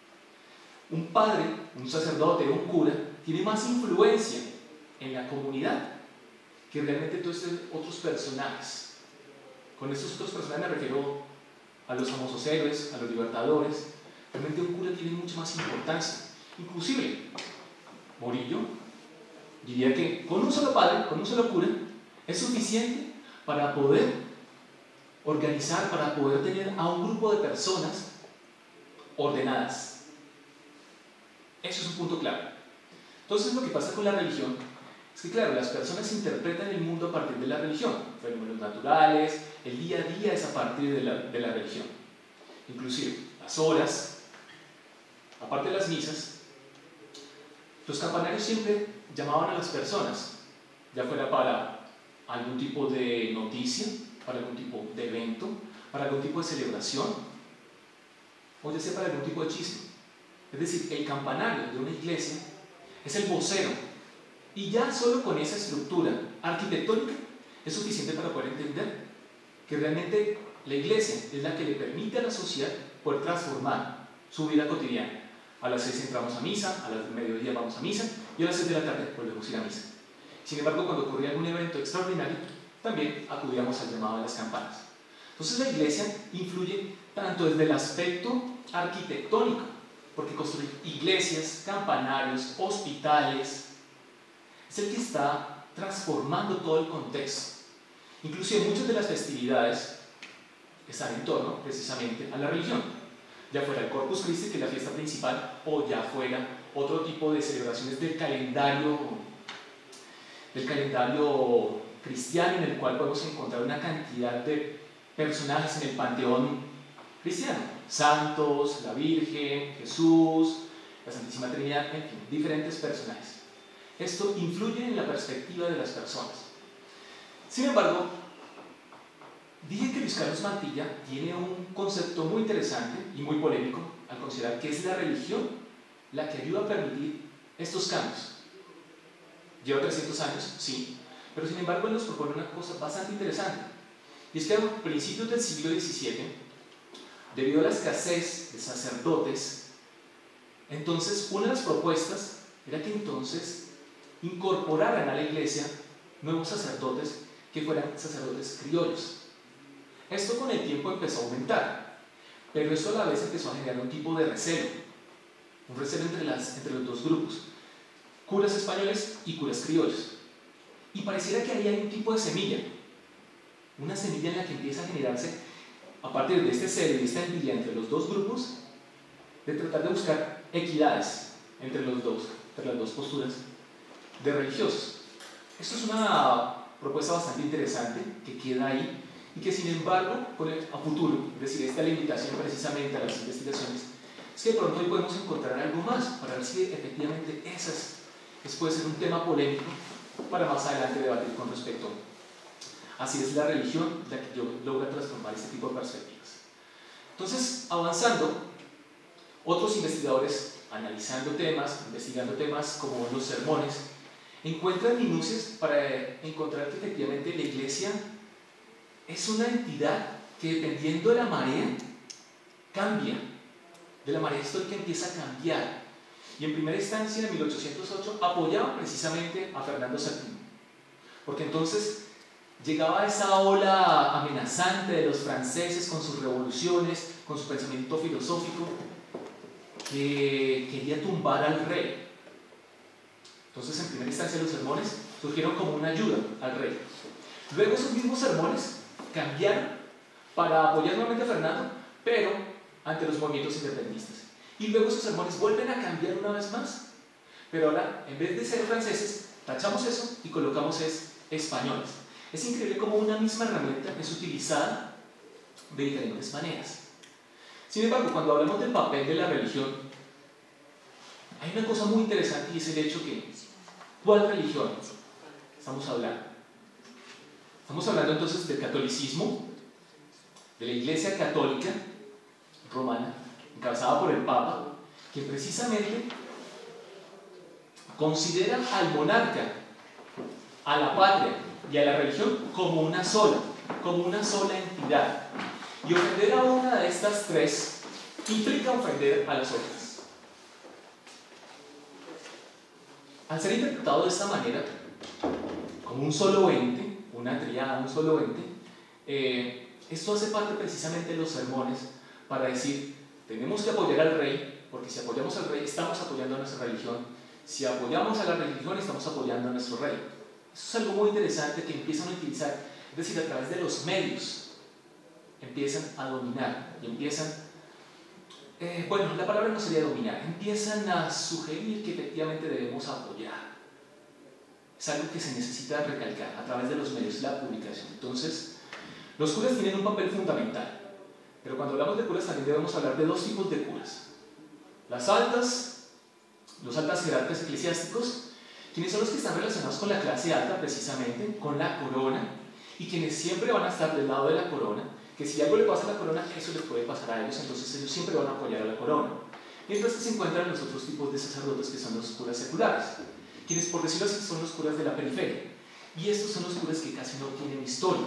Un padre, un sacerdote o un cura tiene más influencia en la comunidad que realmente todos estos otros personajes. Con estos otros personajes me refiero a los famosos héroes, a los libertadores. Realmente un cura tiene mucha más importancia. Inclusive, Morillo diría que con un solo padre, con un solo cura, es suficiente para poder organizar, para poder tener a un grupo de personas ordenadas. Eso es un punto clave. Entonces lo que pasa con la religión es que, claro, las personas interpretan el mundo a partir de la religión, fenómenos naturales, el día a día es a partir de la, de la religión. Inclusive las horas, aparte de las misas, los campanarios siempre llamaban a las personas, ya fuera para algún tipo de noticia, para algún tipo de evento, para algún tipo de celebración, o ya sea para algún tipo de chisme. Es decir, el campanario de una iglesia es el vocero, y ya solo con esa estructura arquitectónica es suficiente para poder entender que realmente la iglesia es la que le permite a la sociedad poder transformar su vida cotidiana. A las seis entramos a misa, a las del mediodía vamos a misa, y a las seis de la tarde volvemos a ir a misa. Sin embargo, cuando ocurría algún evento extraordinario, también acudíamos al llamado de las campanas. Entonces la iglesia influye tanto desde el aspecto arquitectónico, porque construir iglesias, campanarios, hospitales, es el que está transformando todo el contexto. Inclusive muchas de las festividades están en torno precisamente a la religión, ya fuera el Corpus Christi, que es la fiesta principal, o ya fuera otro tipo de celebraciones del calendario, del calendario cristiano, en el cual podemos encontrar una cantidad de personajes en el panteón cristiano: santos, la Virgen, Jesús, la Santísima Trinidad, en fin, diferentes personajes. Esto influye en la perspectiva de las personas. Sin embargo, dije que Luis Carlos Mantilla tiene un concepto muy interesante y muy polémico al considerar que es la religión la que ayuda a permitir estos cambios. Lleva trescientos años, sí, pero sin embargo él nos propone una cosa bastante interesante, y es que a principios del siglo diecisiete, debido a la escasez de sacerdotes, entonces una de las propuestas era que entonces incorporaran a la iglesia nuevos sacerdotes que fueran sacerdotes criollos. Esto con el tiempo empezó a aumentar, pero esto a la vez empezó a generar un tipo de recelo, un recelo entre, las, entre los dos grupos, curas españoles y curas criollos. Y pareciera que ahí hay un tipo de semilla, una semilla en la que empieza a generarse, a partir de este celo y de esta envidia entre los dos grupos, de tratar de buscar equidades entre los dos, entre las dos posturas de religiosos. Esto es una propuesta bastante interesante que queda ahí y que sin embargo, a futuro, es decir, esta limitación precisamente a las investigaciones, es que de pronto hoy podemos encontrar algo más para ver si efectivamente esas es, puede ser un tema polémico para más adelante debatir con respecto a si es la religión la que yo logra transformar este tipo de perspectivas. Entonces, avanzando, otros investigadores analizando temas, investigando temas como los sermones, encuentran minucias para encontrar que efectivamente la iglesia es una entidad que dependiendo de la marea cambia, de la marea histórica empieza a cambiar. Y en primera instancia, en mil ochocientos ocho, apoyaban precisamente a Fernando séptimo, porque entonces llegaba esa ola amenazante de los franceses con sus revoluciones, con su pensamiento filosófico, que quería tumbar al rey. Entonces, en primera instancia, los sermones surgieron como una ayuda al rey. Luego, esos mismos sermones cambiaron para apoyar nuevamente a Fernando, pero ante los movimientos independentistas. Y luego esos sermones vuelven a cambiar una vez más, pero ahora, en vez de ser franceses, tachamos eso y colocamos es españoles. Es increíble cómo una misma herramienta es utilizada de diferentes maneras. Sin embargo, cuando hablamos del papel de la religión, hay una cosa muy interesante y es el hecho que, ¿cuál religión estamos hablando? Estamos hablando entonces del catolicismo, de la Iglesia Católica Romana, encabezada por el Papa, que precisamente considera al monarca, a la patria y a la religión como una sola, como una sola entidad. Y ofender a una de estas tres implica ofender a las otras. Al ser interpretado de esta manera, como un solo ente, una triada, un solo ente, eh, esto hace parte precisamente de los sermones para decir, tenemos que apoyar al rey, porque si apoyamos al rey estamos apoyando a nuestra religión, si apoyamos a la religión estamos apoyando a nuestro rey. Eso es algo muy interesante que empiezan a utilizar, es decir, a través de los medios empiezan a dominar y empiezan, eh, bueno, la palabra no sería dominar, empiezan a sugerir que efectivamente debemos apoyar. Es algo que se necesita recalcar a través de los medios, la publicación. Entonces, los curas tienen un papel fundamental, pero cuando hablamos de curas también debemos hablar de dos tipos de curas. Las altas, los altas jerarcas eclesiásticos, quienes son los que están relacionados con la clase alta precisamente, con la corona, y quienes siempre van a estar del lado de la corona, que si algo le pasa a la corona, eso les puede pasar a ellos, entonces ellos siempre van a apoyar a la corona. Mientras que se encuentran los otros tipos de sacerdotes que son los curas seculares, quienes por decirlo así son los curas de la periferia, y estos son los curas que casi no tienen historia.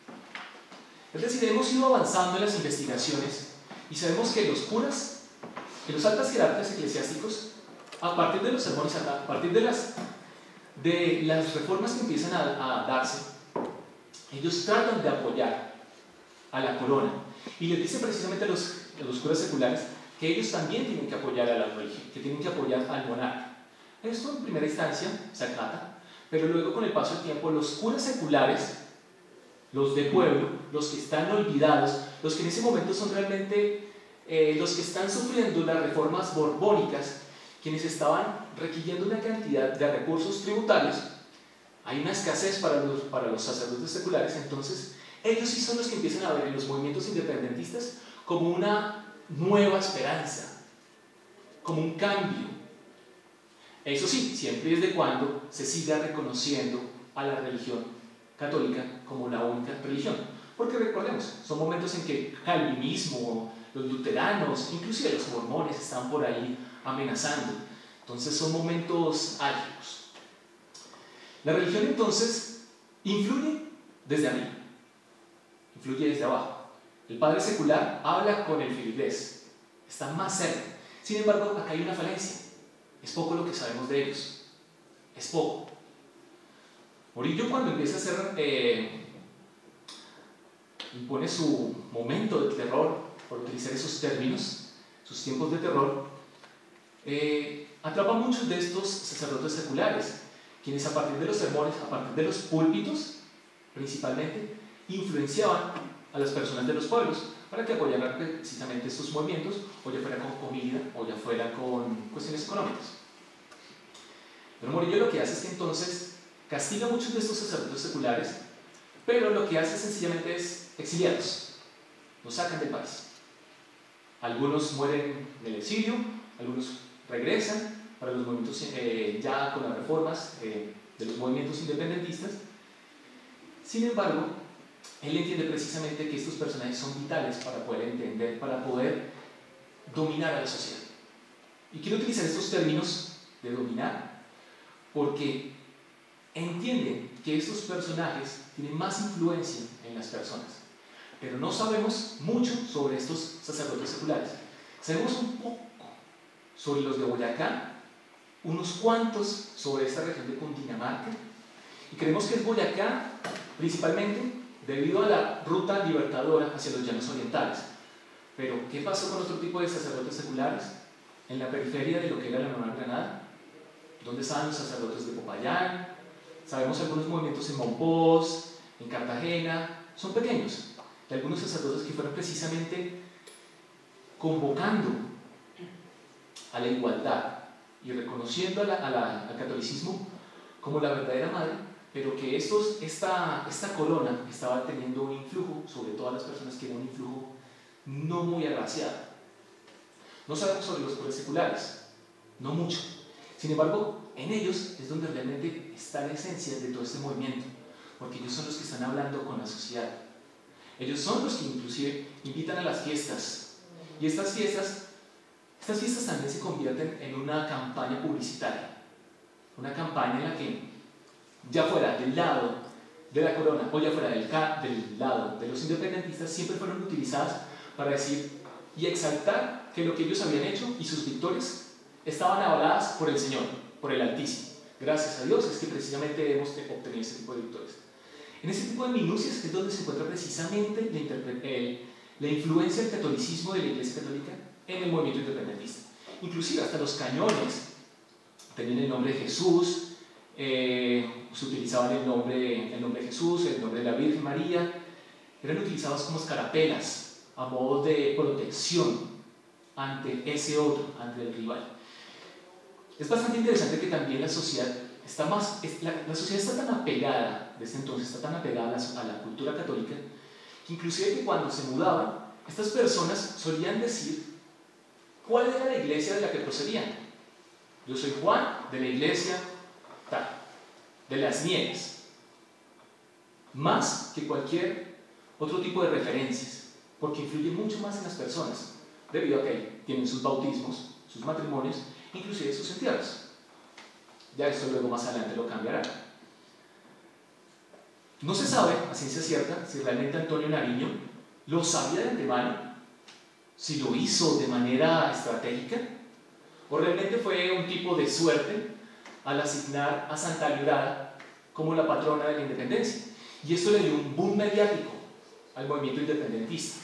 Es decir, hemos ido avanzando en las investigaciones y sabemos que los curas, que los altas jerarcas eclesiásticos, a partir de los sermones, a partir de las, de las reformas que empiezan a, a darse, ellos tratan de apoyar a la corona y les dice precisamente a los, a los curas seculares que ellos también tienen que apoyar a la religión, que tienen que apoyar al monarca. Esto en primera instancia se acata, pero luego con el paso del tiempo los curas seculares, los de pueblo, los que están olvidados, los que en ese momento son realmente eh, los que están sufriendo las reformas borbónicas, quienes estaban requiriendo una cantidad de recursos tributarios, hay una escasez para los, para los sacerdotes seculares, entonces ellos sí son los que empiezan a ver en los movimientos independentistas como una nueva esperanza, como un cambio. Eso sí, siempre y desde cuando se siga reconociendo a la religión católica como la única religión. Porque recordemos, son momentos en que el calvinismo, los luteranos, inclusive los mormones están por ahí amenazando. Entonces son momentos álgidos. La religión entonces influye desde arriba, influye desde abajo. El padre secular habla con el filigrés, está más cerca. Sin embargo, acá hay una falencia. Es poco lo que sabemos de ellos. Es poco. Murillo, cuando empieza a hacer, eh, impone su momento de terror, por utilizar esos términos, sus tiempos de terror, eh, atrapa a muchos de estos sacerdotes seculares, quienes a partir de los sermones, a partir de los púlpitos, principalmente, influenciaban a las personas de los pueblos para que apoyaran precisamente estos movimientos, o ya fuera con comida, o ya fuera con cuestiones económicas. Pero Murillo lo que hace es que entonces castiga a muchos de estos sacerdotes seculares, pero lo que hace sencillamente es exiliados, los sacan del país. Algunos mueren en el exilio, algunos regresan para los movimientos, eh, ya con las reformas eh, de los movimientos independentistas. Sin embargo, él entiende precisamente que estos personajes son vitales para poder entender, para poder dominar a la sociedad. Y quiero utilizar estos términos de dominar porque entienden que estos personajes tienen más influencia en las personas, pero no sabemos mucho sobre estos sacerdotes seculares. Sabemos un poco sobre los de Boyacá, unos cuantos sobre esta región de Cundinamarca, y creemos que es Boyacá principalmente debido a la ruta libertadora hacia los llanos orientales. Pero, ¿qué pasó con otro tipo de sacerdotes seculares? En la periferia de lo que era la Nueva Granada, ¿dónde estaban los sacerdotes de Popayán? Sabemos algunos movimientos en Mompox, en Cartagena, son pequeños, de algunos sacerdotes que fueron precisamente convocando a la igualdad y reconociendo a la, a la, al catolicismo como la verdadera madre, pero que estos, esta, esta corona estaba teniendo un influjo sobre todas las personas, que era un influjo no muy agraciado. No sabemos sobre los poderes seculares, no mucho. Sin embargo, en ellos es donde realmente está la esencia de todo este movimiento, porque ellos son los que están hablando con la sociedad. Ellos son los que inclusive invitan a las fiestas, y estas fiestas, estas fiestas también se convierten en una campaña publicitaria, una campaña en la que, ya fuera del lado de la corona o ya fuera del, del lado de los independentistas, siempre fueron utilizadas para decir y exaltar que lo que ellos habían hecho y sus victorias estaban avaladas por el Señor, por el Altísimo. Gracias a Dios es que precisamente hemos obtenido ese tipo de victorias. En ese tipo de minucias es donde se encuentra precisamente la, el, la influencia del catolicismo de la Iglesia Católica en el movimiento independentista. Inclusive hasta los cañones tenían el nombre de Jesús, eh, se utilizaban el nombre, el nombre de Jesús, el nombre de la Virgen María, eran utilizados como escarapelas a modo de protección ante ese otro, ante el rival. Es bastante interesante que también la sociedad está más, es, la, la sociedad está tan apegada, desde entonces está tan apegada a la, a la cultura católica, que inclusive que cuando se mudaban, estas personas solían decir cuál era la iglesia de la que procedían. Yo soy Juan de la iglesia tal, de las Nieves, más que cualquier otro tipo de referencias, porque influye mucho más en las personas, debido a que tienen sus bautismos, sus matrimonios, inclusive sus entierros. Ya esto luego más adelante lo cambiará. No se sabe a ciencia cierta si realmente Antonio Nariño lo sabía de antemano, si lo hizo de manera estratégica, o realmente fue un tipo de suerte al asignar a Santa Librada como la patrona de la independencia. Y esto le dio un boom mediático al movimiento independentista.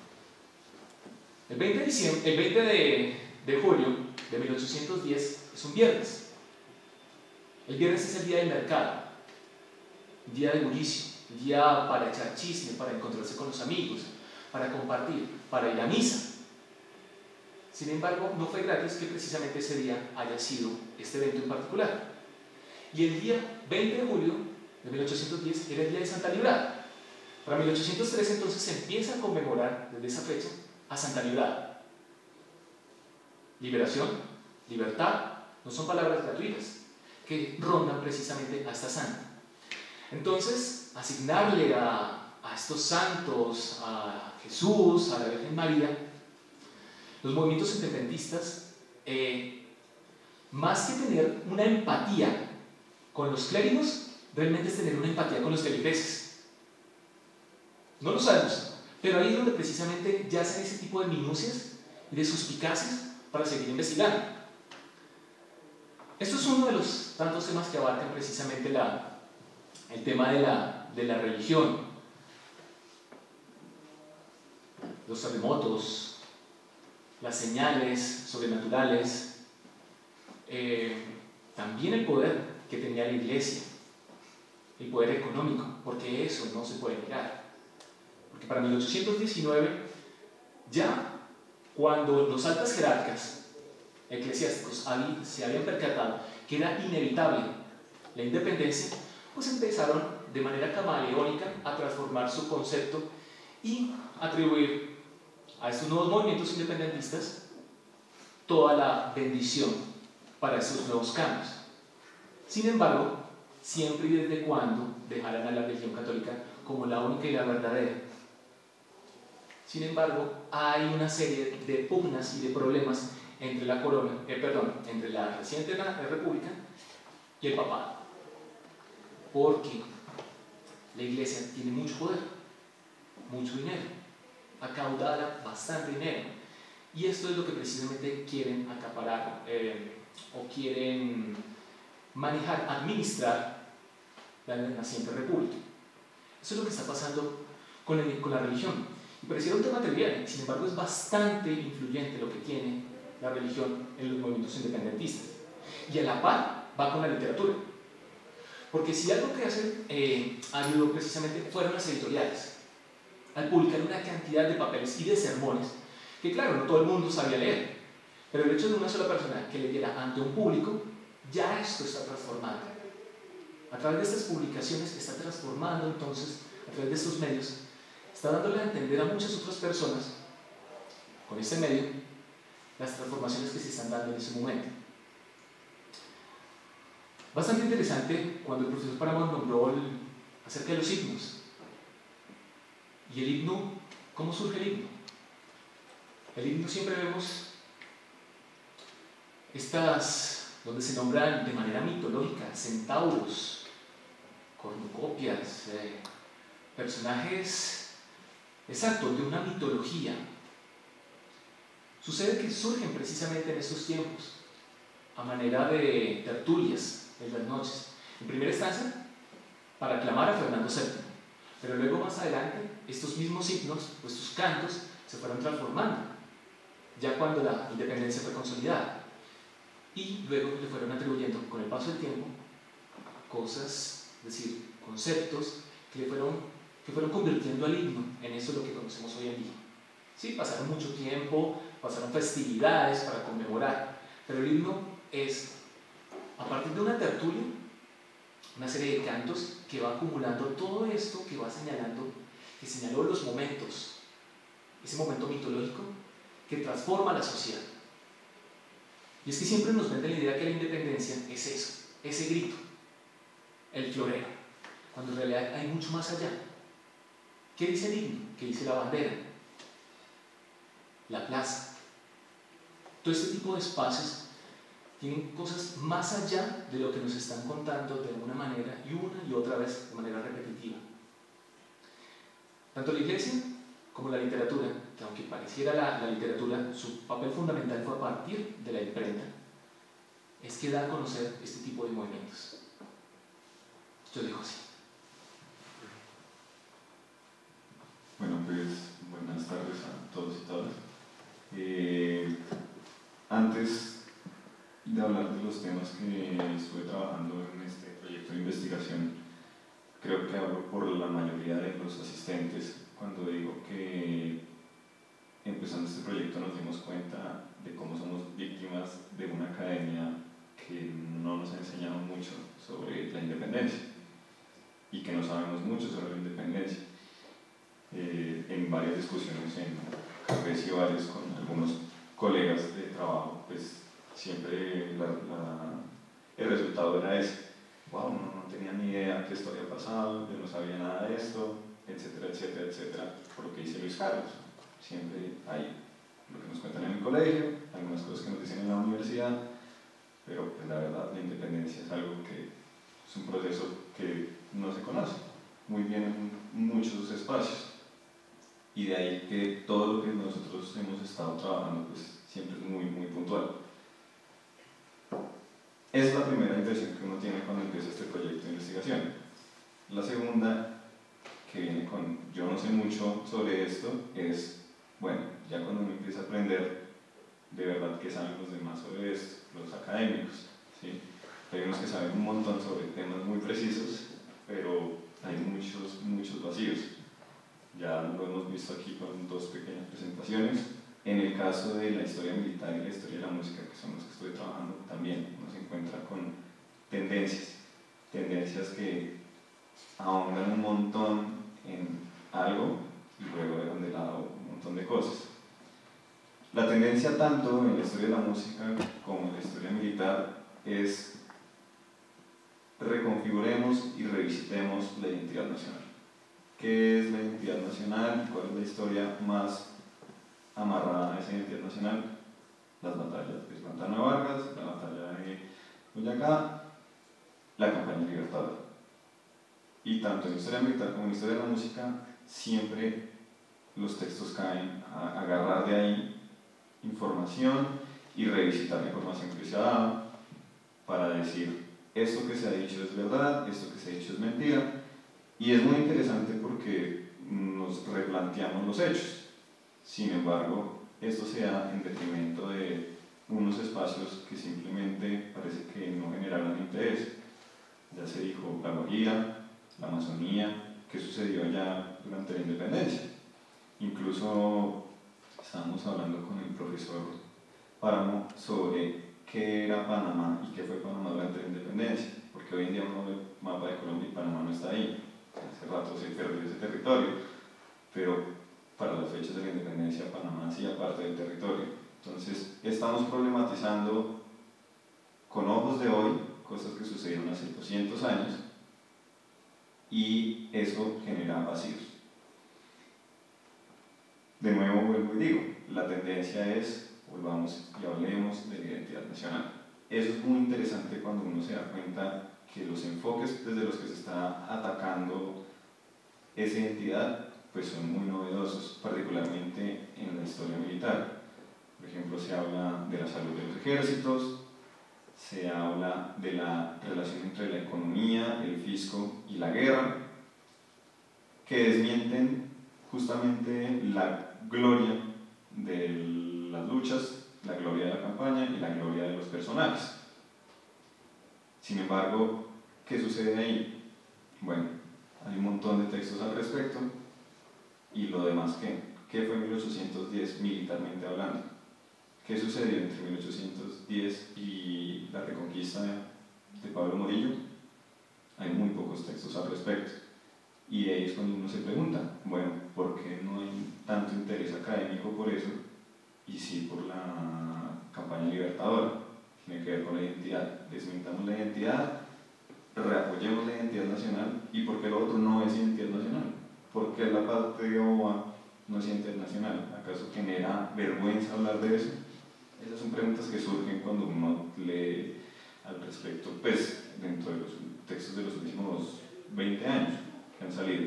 El veinte de, diciembre, el veinte de, de julio de mil ochocientos diez es un viernes. El viernes es el día del mercado, el día de bullicio, el día para echar chisme, para encontrarse con los amigos, para compartir, para ir a misa. Sin embargo, no fue gratis que precisamente ese día haya sido este evento en particular. Y el día veinte de julio de mil ochocientos diez era el día de Santa Librada. Para mil ochocientos trece entonces se empieza a conmemorar desde esa fecha a Santa Librada. Liberación, libertad, no son palabras gratuitas que rondan precisamente a esta santa. Entonces, asignarle a, a estos santos, a Jesús, a la Virgen María, los movimientos independentistas, eh, más que tener una empatía con los clérigos, realmente es tener una empatía con los feligreses. No lo sabemos, pero ahí es donde precisamente yacen ese tipo de minucias y de suspicacias para seguir investigando. Esto es uno de los tantos temas que abarcan precisamente la, el tema de la, de la religión. Los terremotos, las señales sobrenaturales, eh, también el poder que tenía la iglesia, el poder económico, porque eso no se puede negar. Porque para mil ochocientos diecinueve, ya cuando los altos jerarcas eclesiásticos se habían percatado que era inevitable la independencia, pues empezaron de manera camaleónica a transformar su concepto y atribuir a estos nuevos movimientos independentistas toda la bendición para estos nuevos cambios. Sin embargo, siempre y desde cuando dejaran a la religión católica como la única y la verdadera. Sin embargo, hay una serie de pugnas y de problemas entre la corona, eh, perdón, entre la reciente república y el papado, porque la iglesia tiene mucho poder, mucho dinero, acaudala bastante dinero, y esto es lo que precisamente quieren acaparar eh, o quieren manejar, administrar la naciente república. Eso es lo que está pasando con, el, con la religión. Y pareciera un tema trivial, sin embargo es bastante influyente lo que tiene la religión en los movimientos independentistas. Y a la par va con la literatura. Porque si algo que hacen eh, ayudó precisamente fueron las editoriales, al publicar una cantidad de papeles y de sermones, que claro, no todo el mundo sabía leer, pero el hecho de una sola persona que leyera ante un público, ya esto está transformando. A través de estas publicaciones está transformando entonces, a través de estos medios, está dándole a entender a muchas otras personas, con este medio, las transformaciones que se están dando en ese momento. Bastante interesante cuando el profesor Paramount nombró el, acerca de los himnos. Y el himno, ¿cómo surge el himno? El himno siempre vemos estas, donde se nombran de manera mitológica centauros, cornucopias, eh, personajes exactos de una mitología. Sucede que surgen precisamente en estos tiempos, a manera de tertulias en las noches. En primera instancia, para aclamar a Fernando séptimo, pero luego más adelante, estos mismos himnos, o estos cantos, se fueron transformando, ya cuando la independencia fue consolidada. Y luego le fueron atribuyendo, con el paso del tiempo, cosas, es decir, conceptos que, le fueron, que fueron convirtiendo al himno en eso lo que conocemos hoy en día. Sí, pasaron mucho tiempo, pasaron festividades para conmemorar, pero el himno es, a partir de una tertulia, una serie de cantos que va acumulando todo esto que va señalando, que señaló los momentos, ese momento mitológico que transforma la sociedad. Y es que siempre nos vende la idea que la independencia es eso, ese grito, el florero, cuando en realidad hay mucho más allá. ¿Qué dice el himno? ¿Qué dice la bandera? La plaza. Todo este tipo de espacios tienen cosas más allá de lo que nos están contando de alguna manera y una y otra vez de manera repetitiva. Tanto la iglesia como la literatura, que aunque pareciera la, la literatura, su papel fundamental fue a partir de la imprenta, es que da a conocer este tipo de movimientos. Yo digo así. Bueno, pues buenas tardes a todos y todas. Eh, antes de hablar de los temas que estuve trabajando en este proyecto de investigación, creo que hablo por la mayoría de los asistentes cuando digo que empezando este proyecto nos dimos cuenta de cómo somos víctimas de una academia que no nos ha enseñado mucho sobre la independencia y que no sabemos mucho sobre la independencia. Eh, en varias discusiones en cafés y bares con algunos colegas de trabajo, pues siempre la, la, el resultado era ese: wow, no, no tenía ni idea que esto había pasado, yo no sabía nada de esto, etcétera, etcétera, etcétera, por lo que dice Luis Carlos. Siempre hay lo que nos cuentan en el colegio, algunas cosas que nos dicen en la universidad, pero pues la verdad la independencia es algo que es un proceso que no se conoce muy bien en muchos espacios, y de ahí que todo lo que nosotros hemos estado trabajando pues siempre es muy, muy puntual. Es la primera impresión que uno tiene cuando empieza este proyecto de investigación. La segunda, que viene con yo no sé mucho sobre esto, es, bueno, ya cuando uno empieza a aprender de verdad qué saben los demás sobre esto, los académicos, ¿sí? Hay unos que saben un montón sobre temas muy precisos, pero hay muchos, muchos vacíos. Ya lo hemos visto aquí con dos pequeñas presentaciones. En el caso de la historia militar y la historia de la música, que son los que estoy trabajando, también uno se encuentra con tendencias, tendencias que ahondan un montón en algo y luego dejan de lado un montón de cosas. La tendencia tanto en la historia de la música como en la historia militar es reconfiguremos y revisitemos la identidad nacional. ¿Qué es la identidad nacional? ¿Cuál es la historia más amarrada a esa identidad nacional? Las batallas de Santana Vargas, la batalla de Boyacá, la campaña libertadora. Y tanto en historia militar como en historia de la música, siempre los textos caen a agarrar de ahí información y revisitar la información que se ha dado para decir esto que se ha dicho es verdad, esto que se ha dicho es mentira. Y es muy interesante porque nos replanteamos los hechos. Sin embargo, esto se da en detrimento de unos espacios que simplemente parece que no generaron interés. Ya se dijo la Guajira, la Amazonía, qué sucedió allá durante la independencia. Incluso estábamos hablando con el profesor Páramo sobre qué era Panamá y qué fue Panamá durante la independencia, porque hoy en día uno ve el mapa de Colombia y Panamá no está ahí. Hace rato se perdió ese territorio, pero para las fechas de la independencia Panamá hacía parte del territorio. Entonces estamos problematizando con ojos de hoy cosas que sucedieron hace doscientos años y eso genera vacíos. De nuevo vuelvo y digo, la tendencia es volvamos y hablemos de la identidad nacional. Eso es muy interesante cuando uno se da cuenta que los enfoques desde los que se está atacando esa identidad pues son muy novedosos, particularmente en la historia militar. Por ejemplo, se habla de la salud de los ejércitos, se habla de la relación entre la economía, el fisco y la guerra, que desmienten justamente la gloria de las luchas, la gloria de la campaña y la gloria de los personajes. Sin embargo, ¿qué sucede ahí? Bueno, hay un montón de textos al respecto. ¿Y lo demás qué? ¿Qué fue mil ochocientos diez militarmente hablando? ¿Qué sucedió entre mil ochocientos diez y la reconquista de Pablo Morillo? Hay muy pocos textos al respecto. Y ahí es cuando uno se pregunta, bueno, ¿por qué no hay tanto interés académico por eso? Y sí por la campaña libertadora. Tiene que ver con la identidad. Desmintamos la identidad, reapoyemos la identidad nacional. ¿Y por qué lo otro no es identidad nacional? ¿Por qué la patria no es identidad nacional? ¿Acaso genera vergüenza hablar de eso? Esas son preguntas que surgen cuando uno lee al respecto, pues, dentro de los textos de los últimos veinte años que han salido.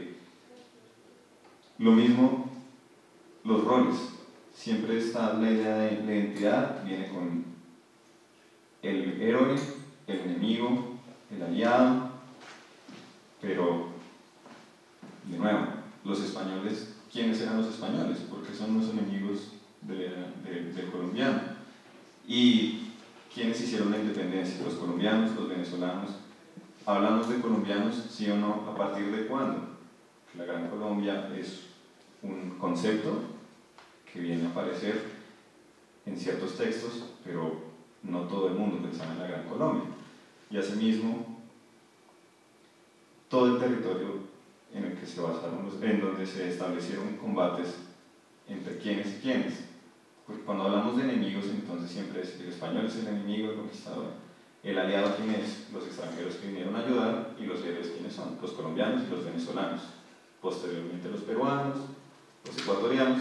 Lo mismo, los roles. Siempre está la idea de la identidad, viene con el héroe, el enemigo, el aliado, pero, de nuevo, los españoles, ¿quiénes eran los españoles? Porque son los enemigos de, de, del colombiano. ¿Y quiénes hicieron la independencia? Los colombianos, los venezolanos. ¿Hablamos de colombianos, sí o no? ¿A partir de cuándo? La Gran Colombia es un concepto que viene a aparecer en ciertos textos, pero no todo el mundo pensaba en la Gran Colombia. Y asimismo, todo el territorio en el que se basaron, los, en donde se establecieron combates entre quiénes y quiénes. Porque cuando hablamos de enemigos, entonces siempre es el español es el enemigo, el conquistador. El aliado, ¿quién es? Los extranjeros que vinieron a ayudar, y los héroes, ¿quiénes son? Los colombianos y los venezolanos. Posteriormente los peruanos, los ecuatorianos.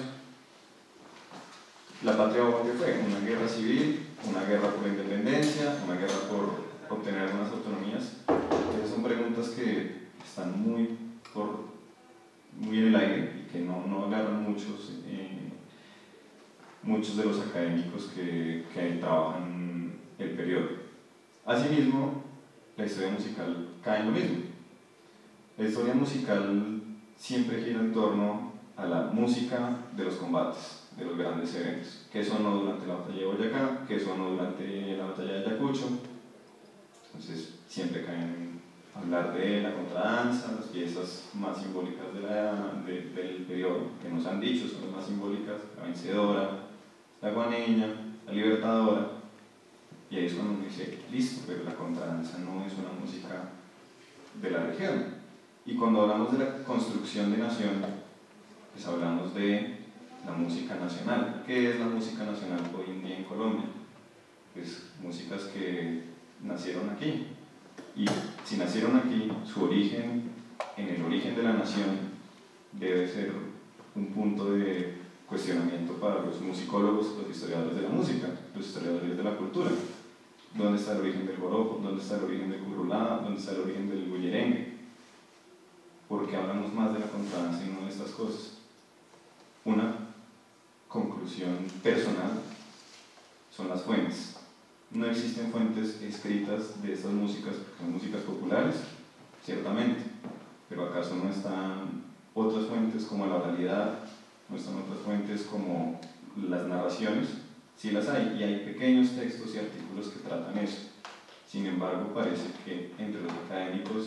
La patria ¿qué fue? Una guerra civil, una guerra por la independencia, una guerra por obtener algunas autonomías. Esas son preguntas que están muy, por, muy en el aire y que no, no agarran muchos, eh, muchos de los académicos que, que trabajan el periodo. Asimismo, la historia musical cae en lo mismo. La historia musical siempre gira en torno a la música de los combates, de los grandes eventos. ¿Qué sonó durante la batalla de Boyacá? ¿Qué sonó durante la batalla de Ayacucho? Entonces, siempre caen en hablar de la contradanza, las piezas más simbólicas de la, de, del periodo que nos han dicho son las más simbólicas: la vencedora, la guaneña, la libertadora. Y ahí es cuando uno dice, listo, pero la contradanza no es una música de la región. Y cuando hablamos de la construcción de nación, pues hablamos de la música nacional. ¿Qué es la música nacional hoy en día en Colombia? Pues músicas que nacieron aquí, y si nacieron aquí, su origen, en el origen de la nación, debe ser un punto de cuestionamiento para los musicólogos, los historiadores de la música, los historiadores de la cultura. ¿Dónde está el origen del joropo? ¿Dónde está el origen del currulá? ¿Dónde está el origen del bullerengue? Porque hablamos más de la contradanza y no de estas cosas. Una conclusión personal son las fuentes. No existen fuentes escritas de estas músicas, porque son músicas populares, ciertamente, pero ¿acaso no están otras fuentes como la oralidad? ¿No están otras fuentes como las narraciones? Sí las hay, y hay pequeños textos y artículos que tratan eso. Sin embargo, parece que entre los académicos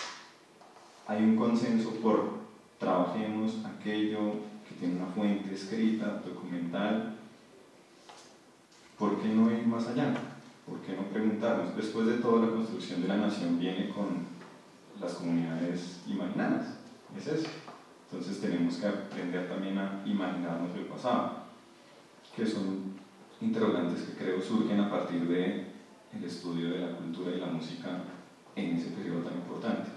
hay un consenso por trabajemos aquello que tiene una fuente escrita, documental. ¿Por qué no ir más allá? ¿Por qué no preguntarnos? Después de todo, la construcción de la nación viene con las comunidades imaginadas, es eso. Entonces tenemos que aprender también a imaginarnos el pasado, que son interrogantes que creo surgen a partir del estudio de la cultura y la música en ese periodo tan importante.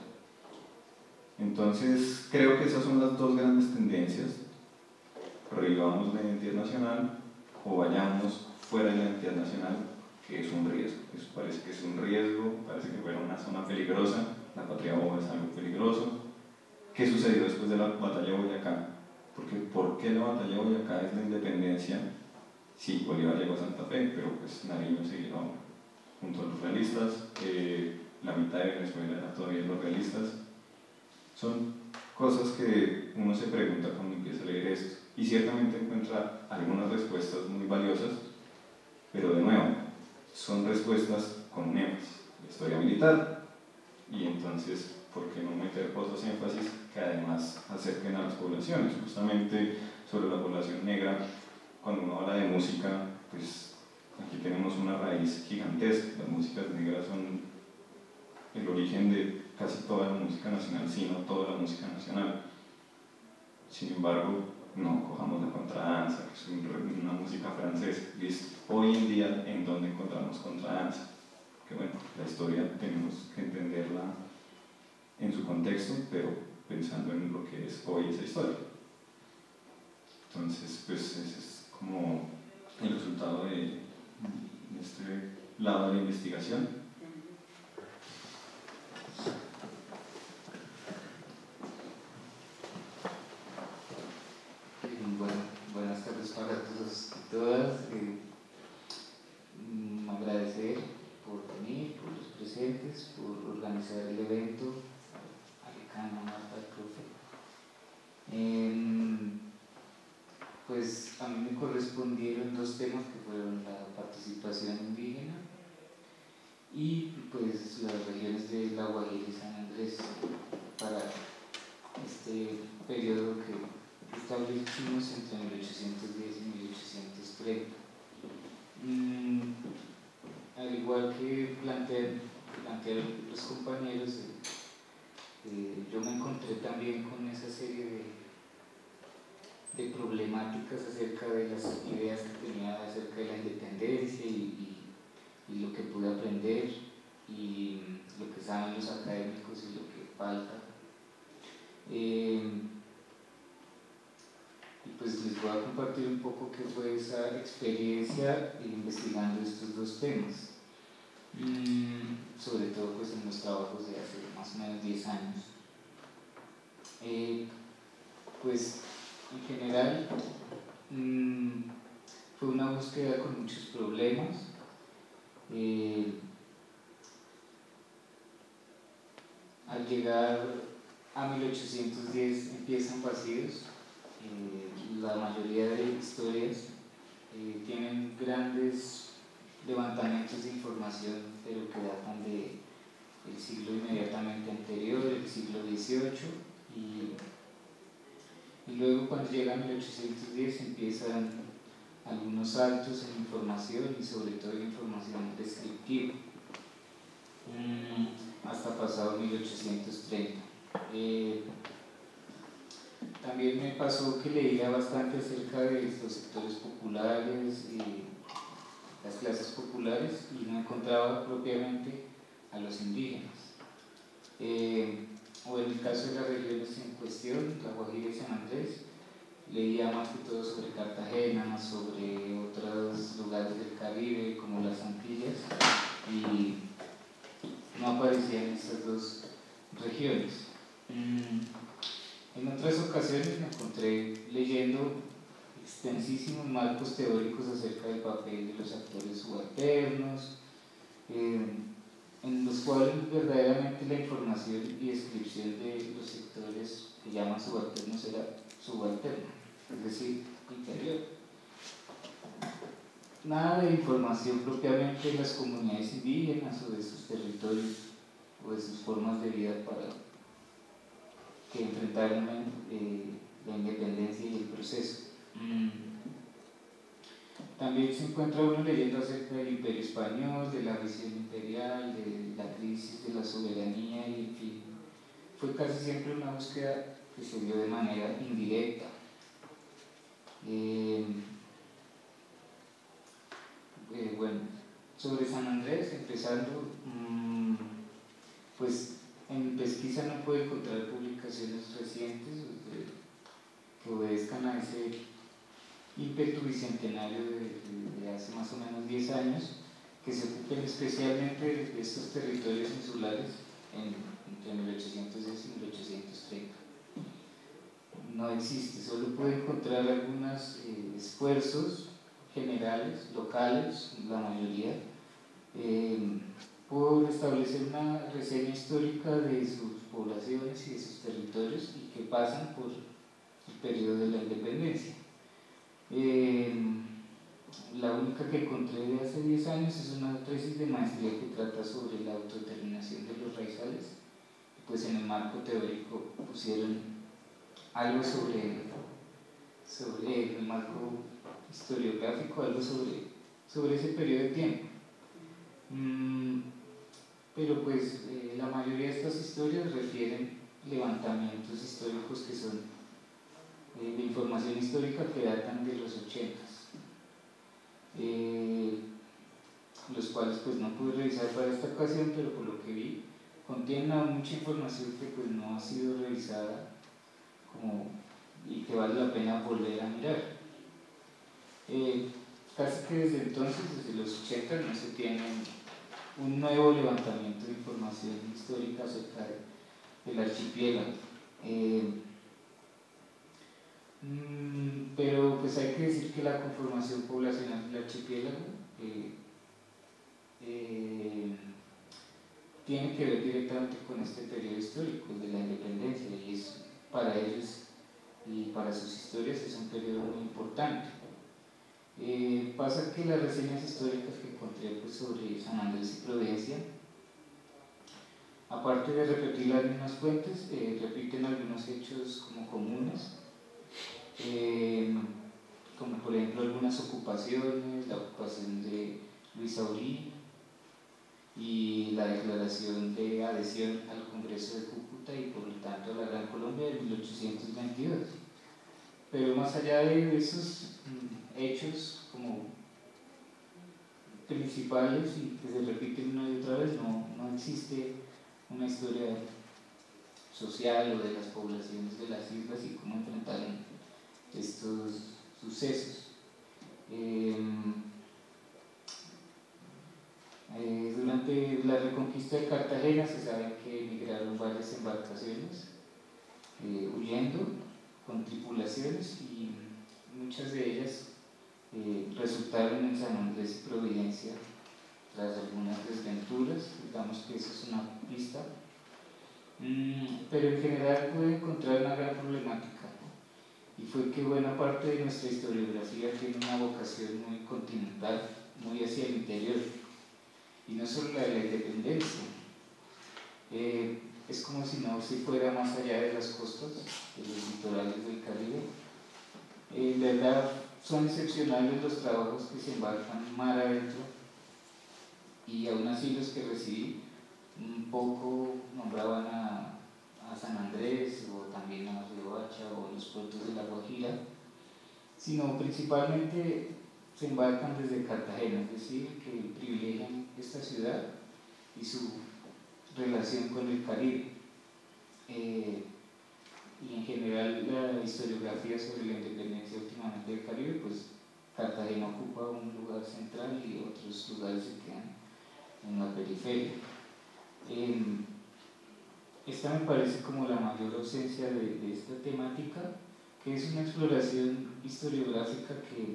Entonces creo que esas son las dos grandes tendencias: revivamos la identidad nacional o vayamos fuera de la identidad nacional, que es un riesgo. Eso parece que es un riesgo, parece que fuera una zona peligrosa. La patria boba es algo peligroso. ¿Qué sucedió después de la batalla de Boyacá? Porque ¿por qué la batalla de Boyacá es la independencia? Sí, Bolívar llegó a Santa Fe, pero pues Nariño siguió junto a los realistas, eh, la mitad de Venezuela era todavía los realistas. Son cosas que uno se pregunta cuando empieza a leer esto, y ciertamente encuentra algunas respuestas muy valiosas, pero de nuevo, son respuestas con un énfasis: la historia militar, y entonces, ¿por qué no meter otros énfasis que además acerquen a las poblaciones? Justamente sobre la población negra, cuando uno habla de música, pues aquí tenemos una raíz gigantesca. Las músicas negras son el origen de casi toda la música nacional, si no toda la música nacional. Sin embargo, no cojamos la contradanza, que es una música francesa. Listo. Hoy en día, ¿en dónde encontramos contradanza? Que bueno, la historia tenemos que entenderla en su contexto, pero pensando en lo que es hoy esa historia. Entonces, pues ese es como el resultado de este lado de la investigación. Bueno, buenas tardes para todos y todas. Eh, mm, agradecer por venir, por los presentes, por organizar el evento, a Decano, Marta, al profe. Eh, pues a mí me correspondieron dos temas que fueron la participación indígena y pues las regiones de La Guajira y San Andrés para este periodo que establecimos entre mil ochocientos diez y mil ochocientos treinta. Mm, al igual que plantearon, plantearon los compañeros, eh, eh, yo me encontré también con esa serie de, de problemáticas acerca de las ideas que tenía acerca de la independencia y, y, y lo que pude aprender y lo que saben los académicos y lo que falta. Eh, Y pues les voy a compartir un poco qué fue esa experiencia investigando estos dos temas, mm, sobre todo pues en los trabajos de hace más o menos diez años. Eh, pues en general mmm, fue una búsqueda con muchos problemas. Eh, al llegar a mil ochocientos diez empiezan vacíos. Eh, la mayoría de historias eh, tienen grandes levantamientos de información, pero que datan del siglo inmediatamente anterior, el siglo dieciocho, y, y luego cuando llega a mil ochocientos diez empiezan algunos saltos en información y sobre todo en información descriptiva, hasta pasado mil ochocientos treinta. Eh, también me pasó que leía bastante acerca de los sectores populares y las clases populares y no encontraba propiamente a los indígenas. Eh, o en el caso de las regiones en cuestión, La Guajira y San Andrés, leía más que todo sobre Cartagena, sobre otros lugares del Caribe como las Antillas, y no aparecían estas dos regiones. En otras ocasiones me encontré leyendo extensísimos marcos teóricos acerca del papel de los actores subalternos, eh, en los cuales verdaderamente la información y descripción de los sectores que llaman subalternos era subalterna, es decir, interior. Nada de información propiamente de las comunidades indígenas o de sus territorios o de sus formas de vida para que enfrentaran eh, la independencia y el proceso. Mm. También se encuentra uno leyendo acerca del Imperio Español, de la visión imperial, de la crisis de la soberanía y en fin. Fue casi siempre una búsqueda que se dio de manera indirecta. Eh, eh, bueno, sobre San Andrés, empezando, mmm, pues en pesquisa no puedo encontrar publicaciones recientes que obedezcan a ese ímpetu bicentenario de, de, de hace más o menos diez años, que se ocupen especialmente de estos territorios insulares en, entre mil ochocientos diez y mil ochocientos treinta. No existe, solo puedo encontrar algunos eh, esfuerzos generales, locales, la mayoría, eh, por establecer una reseña histórica de sus poblaciones y de sus territorios y que pasan por el periodo de la independencia. Eh, la única que encontré de hace diez años es una tesis de maestría que trata sobre la autodeterminación de los raizales. Pues en el marco teórico pusieron algo sobre, sobre el marco historiográfico, algo sobre, sobre ese periodo de tiempo. Mm, pero pues eh, la mayoría de estas historias refieren levantamientos históricos que son eh, de información histórica que datan de los ochentas, eh, los cuales pues no pude revisar para esta ocasión, pero por lo que vi contienen aún mucha información que pues no ha sido revisada como, y que vale la pena volver a mirar. Eh, casi que desde entonces, desde los ochenta, no se tiene un nuevo levantamiento de información histórica acerca de, del archipiélago. Eh, mm, pero pues hay que decir que la conformación poblacional del archipiélago eh, eh, tiene que ver directamente con este periodo histórico de la independencia, y es, para ellos y para sus historias es un periodo muy importante. Eh, pasa que las reseñas históricas que encontré pues, sobre San Andrés y Providencia, aparte de repetir las mismas fuentes, eh, repiten algunos hechos como comunes, eh, como por ejemplo algunas ocupaciones, la ocupación de Luis Aurí y la declaración de adhesión al Congreso de Cúcuta y por lo tanto a la Gran Colombia de mil ochocientos veintidós. Pero más allá de esos mm, hechos como principales y que se repiten una y otra vez, no, no existe una historia social o de las poblaciones de las islas y cómo enfrentaron estos sucesos. Eh, eh, durante la reconquista de Cartagena se sabe que emigraron varias embarcaciones eh, huyendo con tripulaciones y muchas de ellas eh, resultaron en San Andrés y Providencia tras algunas desventuras. Digamos que eso es una pista, mm, pero en general pude encontrar una gran problemática, y fue que buena parte de nuestra historiografía tiene una vocación muy continental, muy hacia el interior, y no solo la de la independencia. Eh, es como si no se fuera más allá de las costas, de los litorales del Caribe. Eh, en verdad son excepcionales los trabajos que se embarcan mar adentro, y aún así los que recibí un poco nombraban a, a San Andrés o también a Riohacha o los puertos de La Guajira, sino principalmente se embarcan desde Cartagena, es decir, que privilegian esta ciudad y su relación con el Caribe. Eh, y en general la historiografía sobre la independencia últimamente del Caribe, pues Cartagena ocupa un lugar central y otros lugares se quedan en la periferia. Eh, esta me parece como la mayor ausencia de, de esta temática, que es una exploración historiográfica que,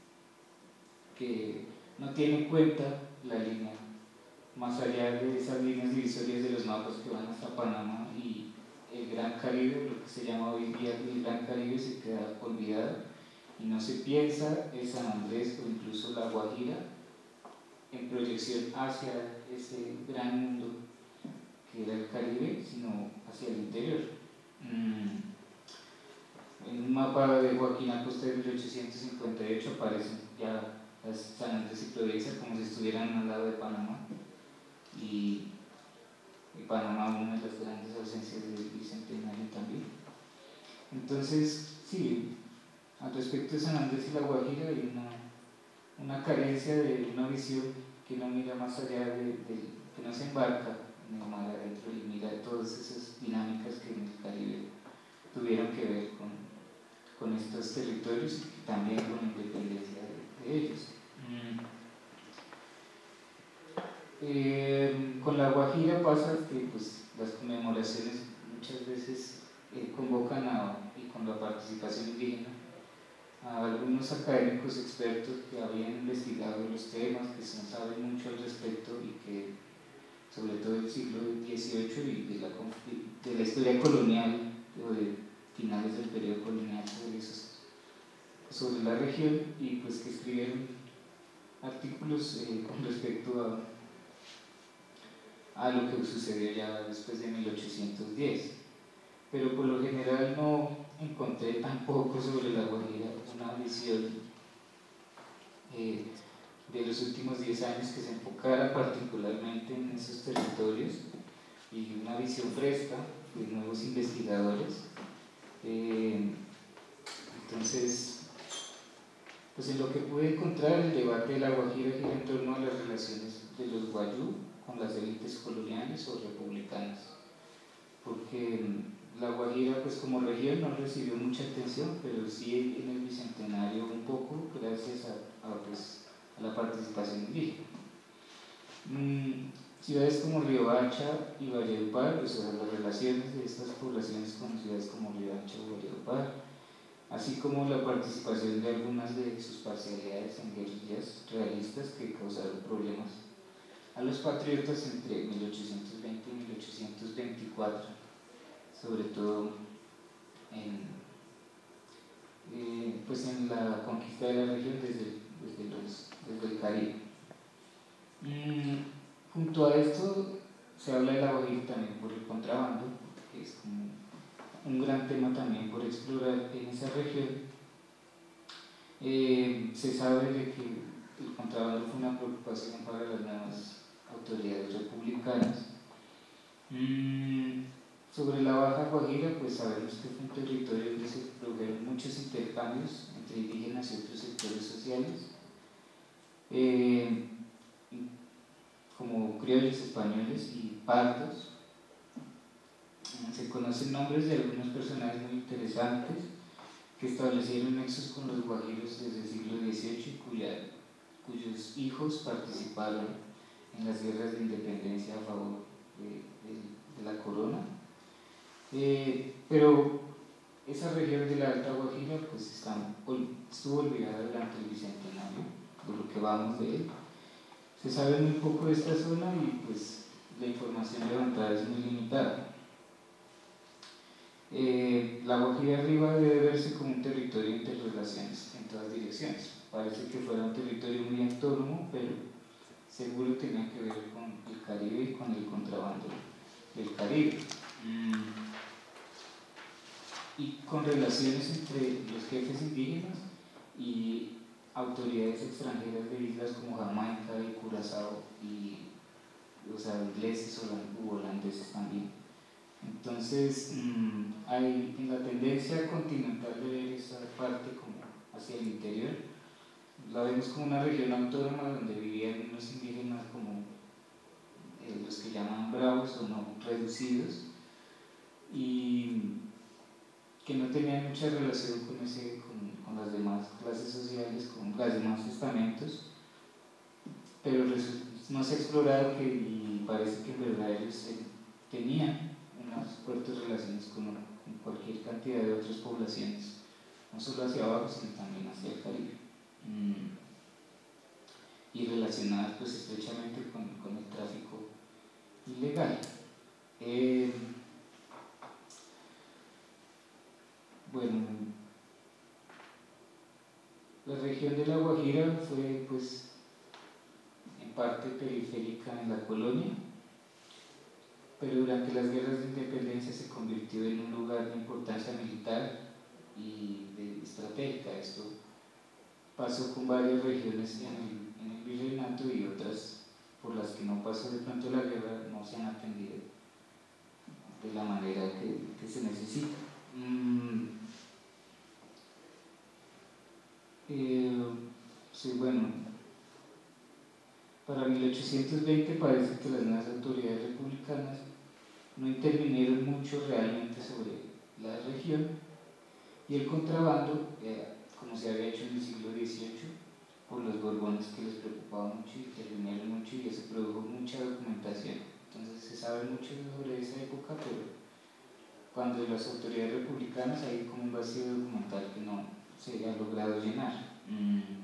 que no tiene en cuenta la línea, más allá de esas líneas divisorias de los mapas que van hasta Panamá y el Gran Caribe, lo que se llama hoy día el Gran Caribe, se queda olvidado y no se piensa en San Andrés o incluso La Guajira en proyección hacia ese gran mundo que era el Caribe, sino hacia el interior. Mm. En un mapa de Joaquín Acosta de mil ochocientos cincuenta y ocho aparecen ya las San Andrés y Providencia como si estuvieran al lado de Panamá, y, y Panamá una de las grandes ausencias del Bicentenario también. Entonces, sí, al respecto de San Andrés y La Guajira hay una, una carencia de una visión que no mira más allá de, de que no se embarca en el mar adentro y mira todas esas dinámicas que en el Caribe tuvieron que ver con, con estos territorios y también con la independencia de, de ellos. Mm. Eh, con La Guajira pasa que pues, las conmemoraciones muchas veces eh, convocan a, y con la participación indígena, a algunos académicos expertos que habían investigado los temas, que saben mucho al respecto y que sobre todo del siglo dieciocho y de la, de la historia colonial o de finales del periodo colonial sobre, esos, sobre la región, y pues que escribieron artículos eh, con respecto a, a lo que sucedió ya después de mil ochocientos diez, pero por lo general no encontré tampoco sobre La Guajira una visión eh, de los últimos diez años que se enfocara particularmente en esos territorios, y una visión fresca de nuevos investigadores. Eh, entonces, pues en lo que pude encontrar, el debate de La Guajira gira en torno a las relaciones de los guayú con las élites coloniales o republicanas, porque La Guajira, pues como región, no recibió mucha atención, pero sí en el Bicentenario un poco, gracias a, a, pues, a la participación indígena. Mm, ciudades como Riohacha y Valledupar, pues, las relaciones de estas poblaciones con ciudades como Riohacha o Valledupar, así como la participación de algunas de sus parcialidades en guerrillas realistas que causaron problemas a los patriotas entre mil ochocientos veinte y mil ochocientos veinticuatro, sobre todo en, eh, pues en la conquista de la región desde, desde, los, desde el Caribe. Mm, junto a esto se habla de La Guajira también por el contrabando, que es como un gran tema también por explorar en esa región. Eh, se sabe de que el contrabando fue una preocupación para las nuevas autoridades republicanas. Mm, sobre la Baja Guajira, pues sabemos que fue un territorio donde se produjeron muchos intercambios entre indígenas y otros sectores sociales, eh, como criollos españoles y pardos. Se conocen nombres de algunos personajes muy interesantes que establecieron nexos con los guajiros desde el siglo dieciocho y cuya, cuyos hijos participaron en las guerras de independencia a favor de, de, de la corona. Eh, pero esa región de la Alta Guajira pues está, estuvo olvidada durante el Bicentenario, por lo que vamos de él. Se sabe muy poco de esta zona y pues la información levantada es muy limitada. Eh, la Guajira Arriba debe verse como un territorio de interrelaciones en todas direcciones. Parece que fuera un territorio muy autónomo, pero seguro tenía que ver con el Caribe y con el contrabando del Caribe. Mm. Y con relaciones entre los jefes indígenas y autoridades extranjeras de islas como Jamaica y Curazao, y, o sea, ingleses o holandeses también. Entonces, mmm, hay en la tendencia continental de ver esa parte como hacia el interior, la vemos como una región autónoma donde vivían unos indígenas como eh, los que llaman bravos o no reducidos, y que no tenían mucha relación con, ese, con, con las demás clases sociales, con los demás estamentos, pero no se ha explorado que, y parece que en verdad ellos eh, tenían unas fuertes relaciones con, con cualquier cantidad de otras poblaciones, no solo hacia abajo, sino también hacia el Caribe, mm. y relacionadas pues estrechamente con, con el tráfico ilegal. Eh, bueno, la región de La Guajira fue pues en parte periférica en la colonia, pero durante las guerras de independencia se convirtió en un lugar de importancia militar y de estratégica. Esto pasó con varias regiones en el, en el virreinato y otras por las que no pasó de pronto la guerra no se han atendido de la manera que, que se necesita. Mm. Eh, sí, bueno, para mil ochocientos veinte parece que las nuevas autoridades republicanas no intervinieron mucho realmente sobre la región, y el contrabando, eh, como se había hecho en el siglo dieciocho, por los borbones que les preocupaba mucho, intervinieron mucho y eso produjo mucha documentación. Entonces se sabe mucho sobre esa época, pero cuando las autoridades republicanas hay como un vacío documental que no se ha logrado llenar. Mm.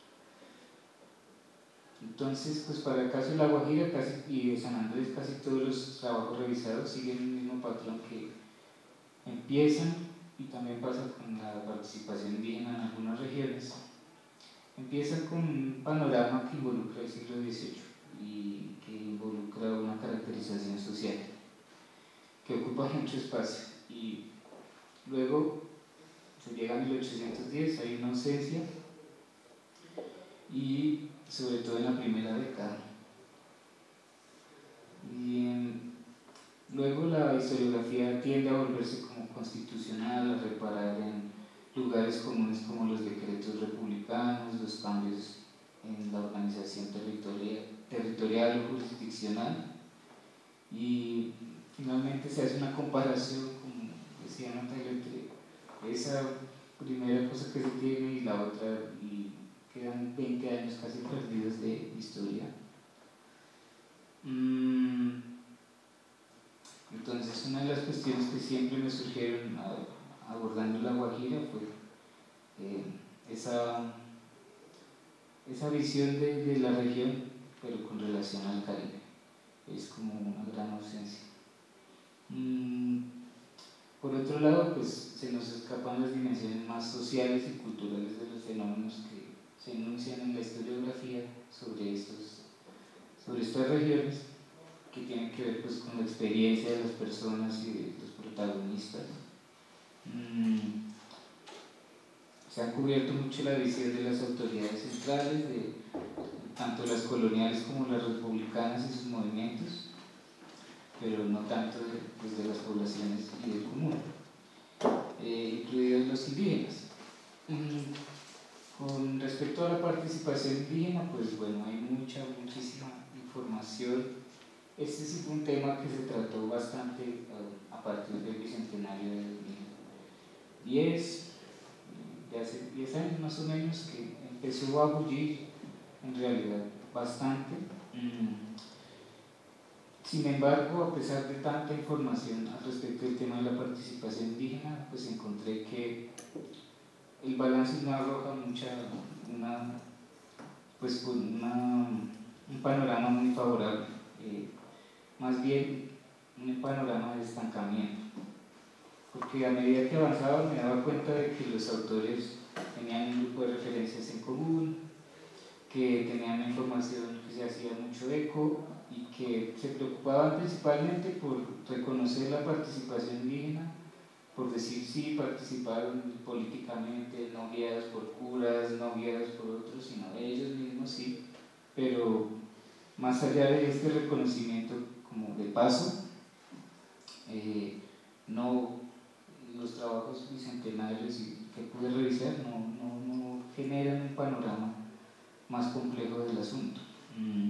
Entonces, pues para el caso de La Guajira casi, y de San Andrés, casi todos los trabajos revisados siguen el mismo patrón, que empiezan, y también pasa con la participación indígena en algunas regiones, empiezan con un panorama que involucra el siglo dieciocho y que involucra una caracterización social que ocupa mucho espacio, y luego se llega a mil ochocientos diez, hay una ausencia, y sobre todo en la primera década. Y eh, luego la historiografía tiende a volverse como constitucional, a reparar en lugares comunes como los decretos republicanos, los cambios en la organización territorial, territorial o jurisdiccional, y finalmente se hace una comparación, como decía Natalia, entre esa primera cosa que se tiene y la otra, y quedan veinte años casi perdidos de historia. Mm. Entonces, una de las cuestiones que siempre me surgieron abordando La Guajira fue eh, esa, esa visión de, de la región, pero con relación al Caribe. Es como una gran ausencia. Mm. Por otro lado, pues se nos escapan las dimensiones más sociales y culturales de los fenómenos que se enuncian en la historiografía sobre, estos, sobre estas regiones, que tienen que ver pues, con la experiencia de las personas y de los protagonistas. Mm. Se ha cubierto mucho la visión de las autoridades centrales, de tanto las coloniales como las republicanas y sus movimientos, pero no tanto de, pues, de las poblaciones y del común, eh, incluidos los indígenas. Mm. Con respecto a la participación indígena, pues bueno, hay mucha, muchísima información. Este sí fue un tema que se trató bastante uh, a partir del bicentenario de dos mil diez, de hace diez años más o menos, que empezó a bullir en realidad bastante. Mm. Sin embargo, a pesar de tanta información al respecto del tema de la participación indígena, pues encontré que el balance no arroja mucha, una, pues una, un panorama muy favorable, eh, más bien un panorama de estancamiento, porque a medida que avanzaba me daba cuenta de que los autores tenían un grupo de referencias en común, que tenían una información que se hacía mucho eco y que se preocupaban principalmente por reconocer la participación indígena, por decir sí, participaron políticamente, no guiados por curas, no guiados por otros, sino ellos mismos sí, pero más allá de este reconocimiento como de paso, Eh, no, los trabajos bicentenarios que pude revisar no, no, no generan un panorama más complejo del asunto. Mm.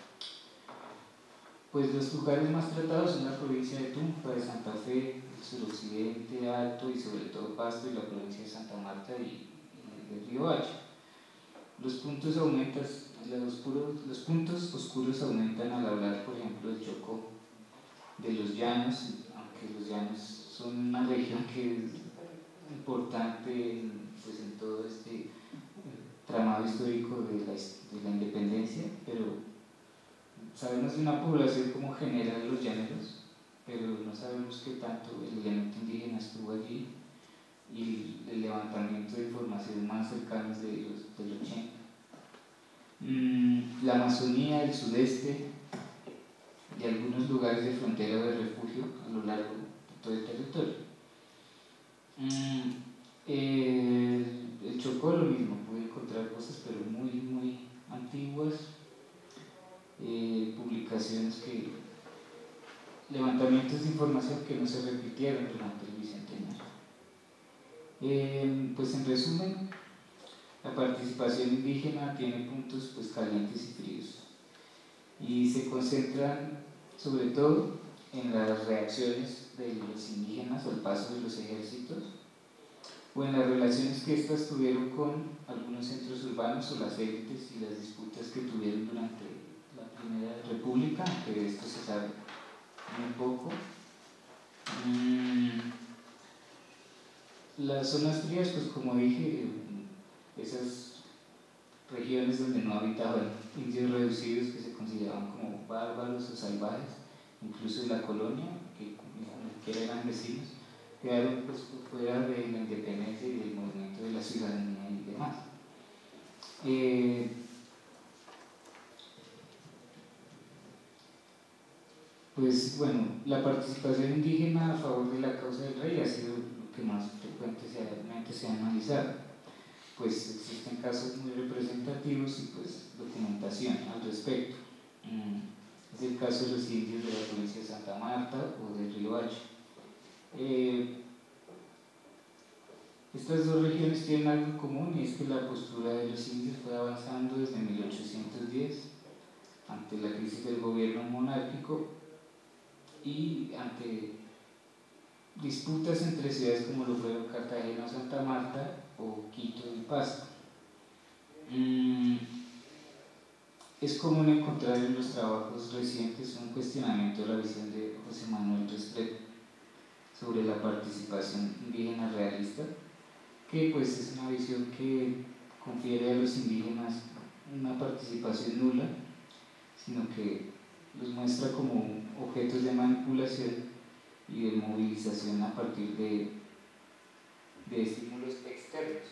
Pues los lugares más tratados son la provincia de Tunja, de Santa Fe, el suroccidente, Alto y sobre todo Pasto y la provincia de Santa Marta y, y el Riohacha. Los puntos aumentan, los, puros, los puntos oscuros aumentan al hablar, por ejemplo, del Chocó, de los llanos, aunque los llanos son una región que es importante en, pues, en todo este tramado histórico de la, de la independencia, pero sabemos de una población como general los llaneros, pero no sabemos qué tanto el elemento indígena estuvo allí y el levantamiento de información más cercanas de los del ochenta. Mm, la Amazonía, el sudeste y algunos lugares de frontera o de refugio a lo largo de todo el territorio. Mm, el, el Chocó lo mismo, pude encontrar cosas pero muy, muy antiguas. Eh, publicaciones que, levantamientos de información que no se repitieron durante el bicentenario. Eh, pues en resumen, la participación indígena tiene puntos pues, calientes y fríos y se concentran sobre todo en las reacciones de los indígenas al paso de los ejércitos o en las relaciones que éstas tuvieron con algunos centros urbanos o las élites y las disputas que tuvieron durante la Primera República, que de esto se sabe muy poco. Mm, las zonas frías, pues como dije, esas regiones donde no habitaban indios reducidos que se consideraban como bárbaros o salvajes, incluso en la colonia, que que eran vecinos, quedaron pues fuera de la independencia y del movimiento de la ciudadanía y demás. Eh, Pues bueno, la participación indígena a favor de la causa del rey ha sido lo que más frecuentemente se ha analizado. Pues existen casos muy representativos y pues documentación al respecto. Es el caso de los indios de la provincia de Santa Marta o del Riohacha. Eh, estas dos regiones tienen algo en común y es que la postura de los indios fue avanzando desde mil ochocientos diez ante la crisis del gobierno monárquico y ante disputas entre ciudades como lo fueron Cartagena o Santa Marta o Quito y Pasto. Mm, es común encontrar en los trabajos recientes un cuestionamiento de la visión de José Manuel Restrepo sobre la participación indígena realista, que pues es una visión que confiere a los indígenas una participación nula, sino que los muestra como objetos de manipulación y de movilización a partir de, de estímulos externos.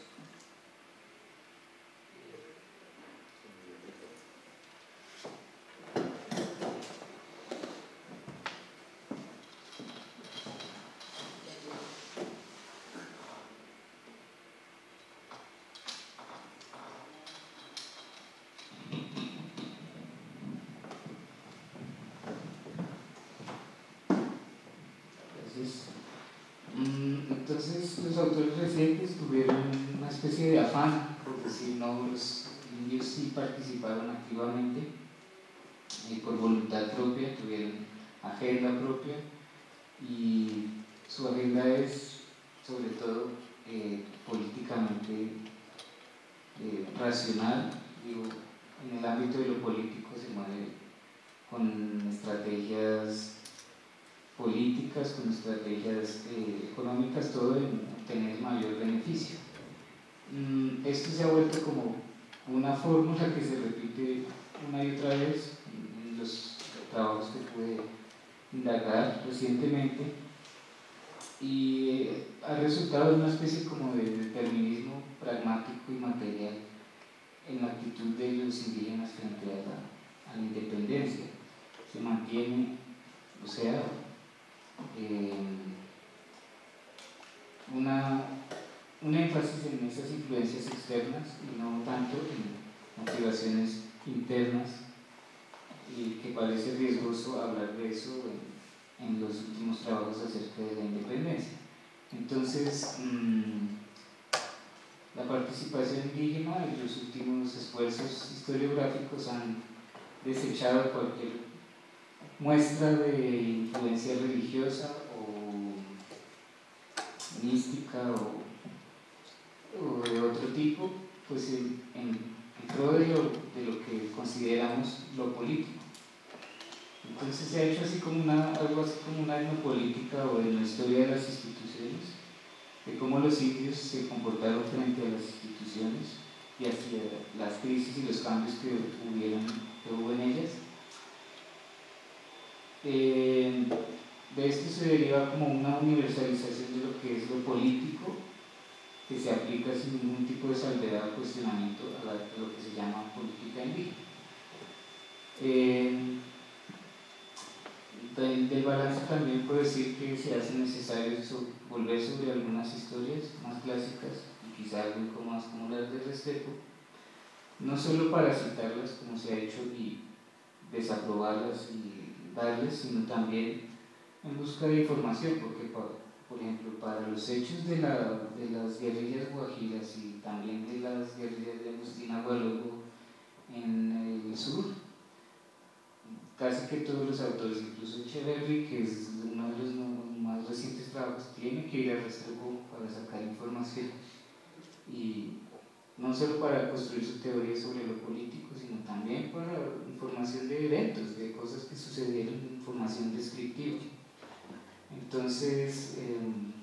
Entonces, los autores recientes tuvieron una especie de afán, por decir, no, los indios sí participaron activamente y por voluntad propia, tuvieron agenda propia y su agenda es sobre todo eh, políticamente eh, racional. Digo, en el ámbito de lo político se mueve con estrategias políticas, con estrategias eh, económicas, todo en obtener mayor beneficio. Mm, esto se ha vuelto como una fórmula que se repite una y otra vez en los trabajos que pude indagar recientemente y ha resultado en una especie como de determinismo pragmático y material en la actitud de los indígenas frente a la, a la independencia. Se mantiene, o sea, Eh, una, un énfasis en esas influencias externas y no tanto en motivaciones internas, y que parece riesgoso hablar de eso en, en los últimos trabajos acerca de la independencia. Entonces, mmm, la participación indígena y los últimos esfuerzos historiográficos han desechado cualquier muestra de influencia religiosa o mística o, o de otro tipo, pues en, en, en pro de lo, de lo que consideramos lo político. Entonces se ha hecho así como una, algo así como una etnopolítica o en la historia de las instituciones, de cómo los indios se comportaron frente a las instituciones y hacia las crisis y los cambios que, hubieron, que hubo en ellas. Eh, de esto se deriva como una universalización de lo que es lo político, que se aplica sin ningún tipo de salvedad o cuestionamiento a, la, a lo que se llama política indígena. Eh, del, del balance también puedo decir que se hace necesario so, volver sobre algunas historias más clásicas y quizá algo incómodas como las de Restrepo, no solo para citarlas como se ha hecho y desaprobarlas y darles, sino también en busca de información, porque por, por ejemplo para los hechos de, la, de las guerrillas guajiras y también de las guerrillas de Agustín Agualogo en el sur, casi que todos los autores, incluso Echeverry, que es uno de los más recientes trabajos, tiene que ir a Restrepo para sacar información y no solo para construir su teoría sobre lo político, sino también para información de eventos, de cosas que sucedieron, información descriptiva. Entonces, eh,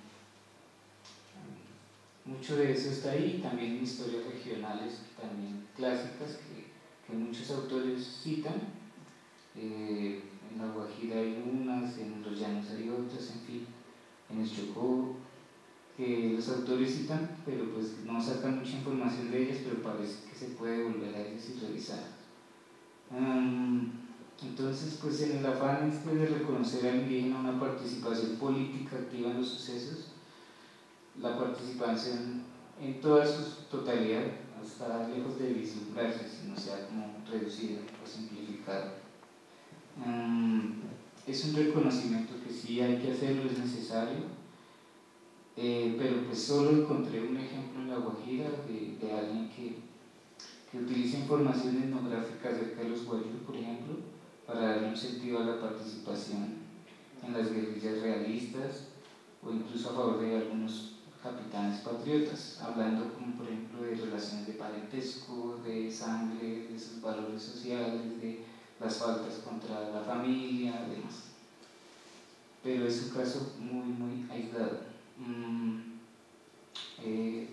mucho de eso está ahí, también historias regionales, también clásicas, que, que muchos autores citan. Eh, en la Guajira hay unas, en los llanos hay otras, en fin, en el Chocó, que los autores citan, pero pues no sacan mucha información de ellas, pero parece que se puede volver a ellas y revisarlas. Um, entonces, pues en el afán este de reconocer al indígena una participación política activa en los sucesos, la participación en toda su totalidad, hasta lejos de vislumbrarse, sino sea como reducida o simplificada. Um, es un reconocimiento que sí hay que hacerlo, es necesario. Eh, pero pues solo encontré un ejemplo en La Guajira de, de alguien que, que utiliza información etnográfica acerca de los guayús, por ejemplo, para darle un sentido a la participación en las guerrillas realistas o incluso a favor de algunos capitanes patriotas, hablando como por ejemplo de relaciones de parentesco, de sangre, de sus valores sociales, de las faltas contra la familia, demás. Pero es un caso muy, muy aislado. Mm, eh,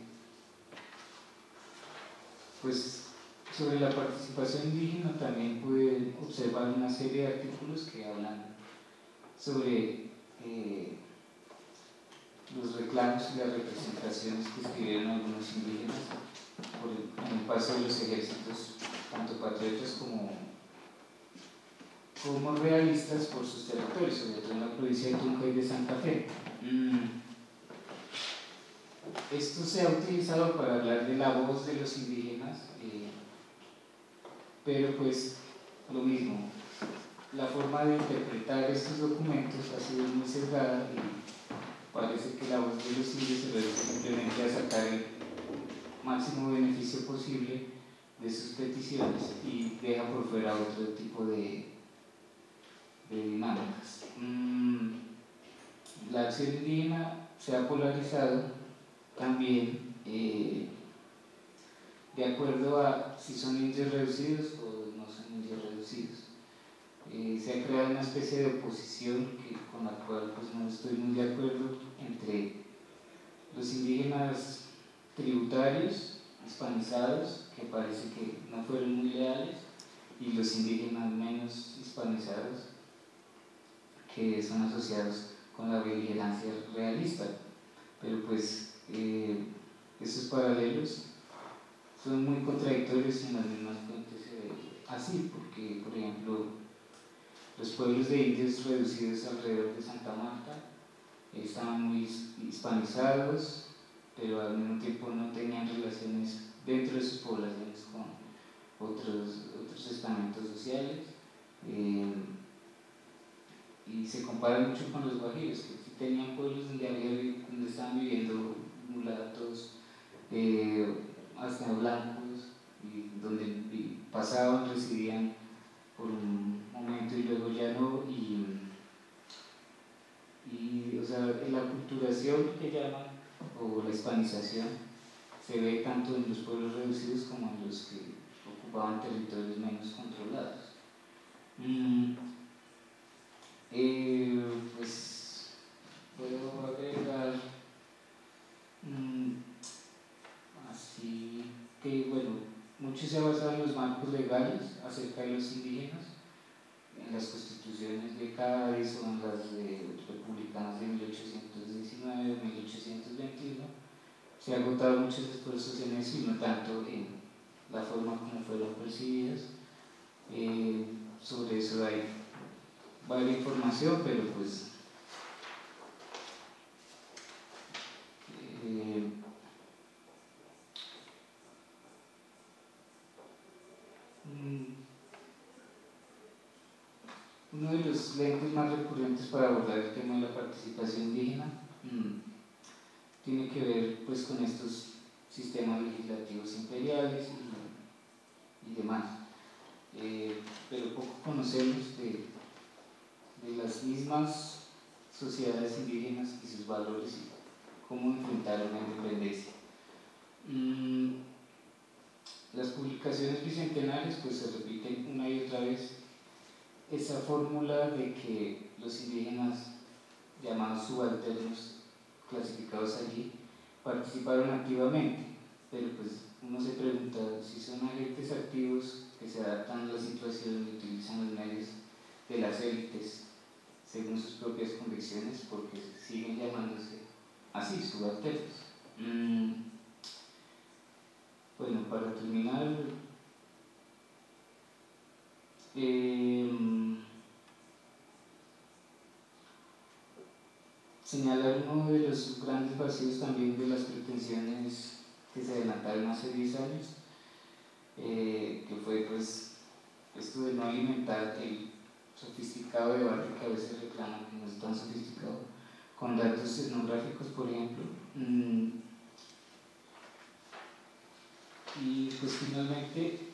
pues sobre la participación indígena también pude observar una serie de artículos que hablan sobre eh, los reclamos y las representaciones que escribieron algunos indígenas por el, en el paso de los ejércitos, tanto patriotas como, como realistas por sus territorios, sobre todo en la provincia de Tunja y de Santa Fe. Mm. Esto se ha utilizado para hablar de la voz de los indígenas, eh, pero pues lo mismo, la forma de interpretar estos documentos ha sido muy sesgada y parece que la voz de los indios se reduce simplemente a sacar el máximo beneficio posible de sus peticiones y deja por fuera otro tipo de, de dinámicas. Mm, la acción indígena se ha polarizado también eh, de acuerdo a si son indios reducidos o no son indios reducidos. Eh, se ha creado una especie de oposición que, con la cual pues, no estoy muy de acuerdo entre los indígenas tributarios, hispanizados, que parece que no fueron muy leales, y los indígenas menos hispanizados, que son asociados con la vigilancia realista. Pero pues Eh, esos paralelos son muy contradictorios en las mismas fuentes eh, así, porque por ejemplo los pueblos de indios reducidos alrededor de Santa Marta eh, estaban muy hispanizados, pero al mismo tiempo no tenían relaciones dentro de sus poblaciones con otros, otros estamentos sociales, eh, y se compara mucho con los guajiros, que sí tenían pueblos donde, había, donde estaban viviendo mulatos, eh, hasta blancos, y donde pasaban, residían por un momento y luego ya no, y, y o sea, la culturación que llaman, o la hispanización, se ve tanto en los pueblos reducidos como en los que ocupaban territorios menos controlados. Mm, eh, pues puedo agregar mm, así que, bueno, mucho se ha basado en los marcos legales acerca de los indígenas, en las constituciones de Cádiz o en las de republicanas de mil ochocientos diecinueve o mil ochocientos veintiuno. Se han agotado muchos esfuerzos en eso y no tanto en la forma como fueron percibidas. Eh, sobre eso hay varias información, pero pues eh, uno de los lentes más recurrentes para abordar el tema de la participación indígena mmm, tiene que ver pues con estos sistemas legislativos imperiales y, y demás. Eh, pero poco conocemos de, de las mismas sociedades indígenas y sus valores y cómo enfrentaron la independencia. Mm, las publicaciones bicentenarias pues se repiten una y otra vez esa fórmula de que los indígenas llamados subalternos clasificados allí participaron activamente, pero pues uno se pregunta si son agentes activos que se adaptan a la situación y utilizan los medios de las élites según sus propias convicciones, porque siguen llamándose así, subalternos. Mm. Bueno, para terminar, eh, señalar uno de los grandes vacíos también de las pretensiones que se adelantaron hace diez años, eh, que fue pues esto de no alimentar el sofisticado debate que a veces reclaman que no es tan sofisticado, con datos etnográficos, por ejemplo. Mm, y pues finalmente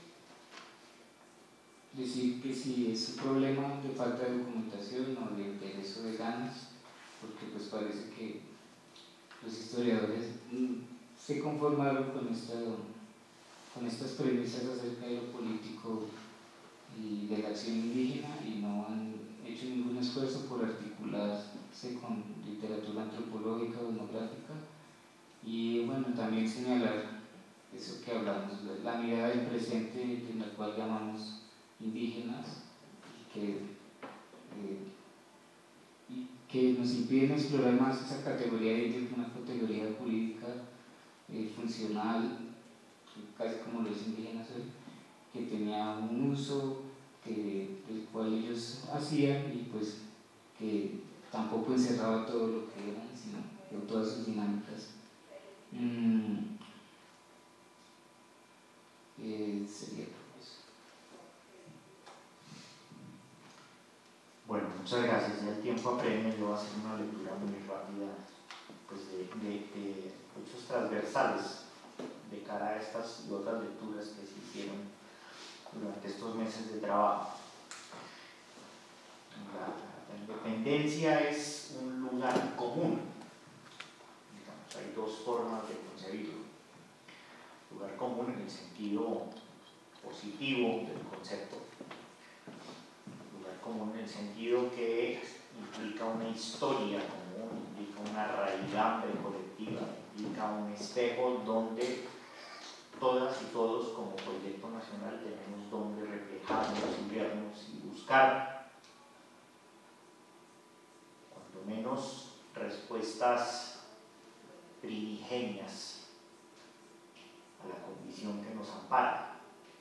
decir que si es un problema de falta de documentación o de interés o de ganas, porque pues parece que los historiadores mm, se conformaron con, esta, con estas premisas acerca de lo político y de la acción indígena y no han hecho ningún esfuerzo por articularse con literatura antropológica o etnográfica. Y bueno, también señalar eso que hablamos, la mirada del presente en la cual llamamos indígenas y que, eh, y que nos impiden explorar más esa categoría de indio como una categoría jurídica eh, funcional, casi como los indígenas hoy, que tenía un uso que, el cual ellos hacían y pues que tampoco encerraba todo lo que eran, sino que todas sus dinámicas. Mm, eh, sería eso. Bueno, muchas gracias. Ya el tiempo apremia, yo voy a hacer una lectura muy rápida pues, de, de, de hechos transversales de cara a estas y otras lecturas que se hicieron durante estos meses de trabajo. La, la independencia es un lugar común. Digamos, hay dos formas de concebirlo. Lugar común en el sentido positivo del concepto. Lugar común en el sentido que implica una historia común, implica una raigambre colectiva, implica un espejo donde todas y todos como proyecto nacional tenemos donde reflejarnos y vernos y buscar cuanto menos respuestas primigenias a la condición que nos ampara.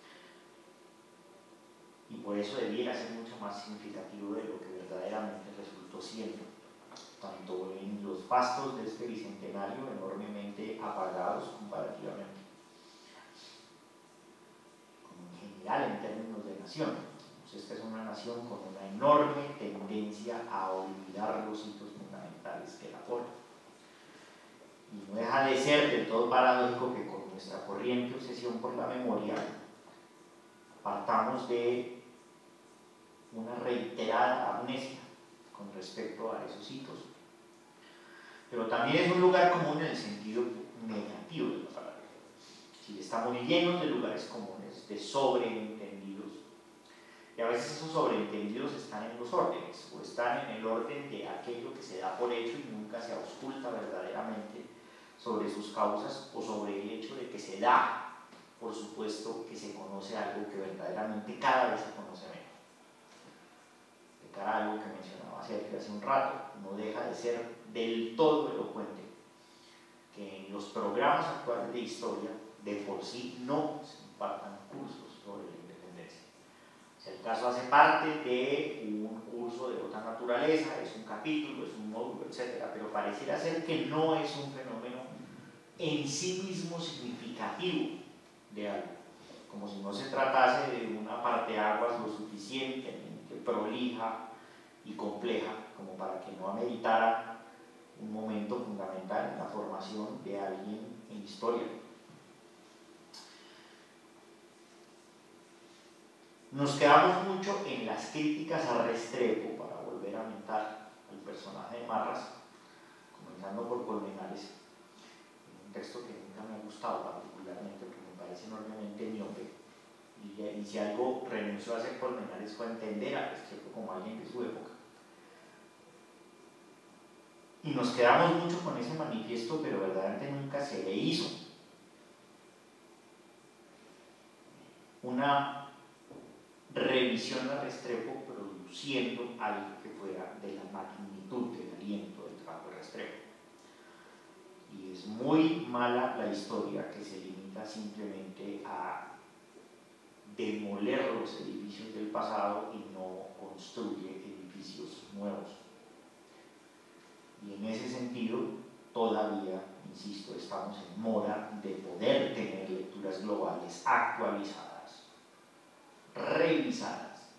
Y por eso debiera ser mucho más significativo de lo que verdaderamente resultó siendo, tanto en los fastos de este bicentenario enormemente apagados comparativamente, como en general en términos de nación. Pues esta es una nación con una enorme tendencia a olvidar los hitos fundamentales que la forman. Y no deja de ser del todo paradójico que con nuestra corriente obsesión por la memoria partamos de una reiterada amnesia con respecto a esos hitos. Pero también es un lugar común en el sentido negativo de la palabra. Si estamos llenos de lugares comunes, de sobreentendidos, y a veces esos sobreentendidos están en los órdenes, o están en el orden de aquello que se da por hecho y nunca se ausculta verdaderamente sobre sus causas, o sobre el hecho de que se da, por supuesto, que se conoce algo que verdaderamente cada vez se conoce menos. De cara a algo que mencionaba Sergio hace un rato, no deja de ser del todo elocuente que en los programas actuales de historia de por sí no se impartan cursos sobre la independencia. O sea, el caso hace parte de un curso de otra naturaleza, es un capítulo, es un módulo, etcétera, pero pareciera ser que no es un fenómeno en sí mismo significativo de algo, como si no se tratase de una parteaguas lo suficientemente prolija y compleja como para que no ameritara un momento fundamental en la formación de alguien en historia. Nos quedamos mucho en las críticas a Restrepo, para volver a mentar al personaje de Marras, comenzando por Colmenares, un texto que nunca me ha gustado particularmente porque me parece enormemente miope, y, y si algo renunció a hacer Colmenares fue entender a Restrepo como alguien de su época. Y nos quedamos mucho con ese manifiesto, pero verdaderamente nunca se le hizo una revisión a Restrepo produciendo algo que fuera de la magnitud del aliento del trabajo de Restrepo. Y es muy mala la historia que se limita simplemente a demoler los edificios del pasado y no construye edificios nuevos. Y en ese sentido, todavía, insisto, estamos en mora de poder tener lecturas globales actualizadas, revisadas,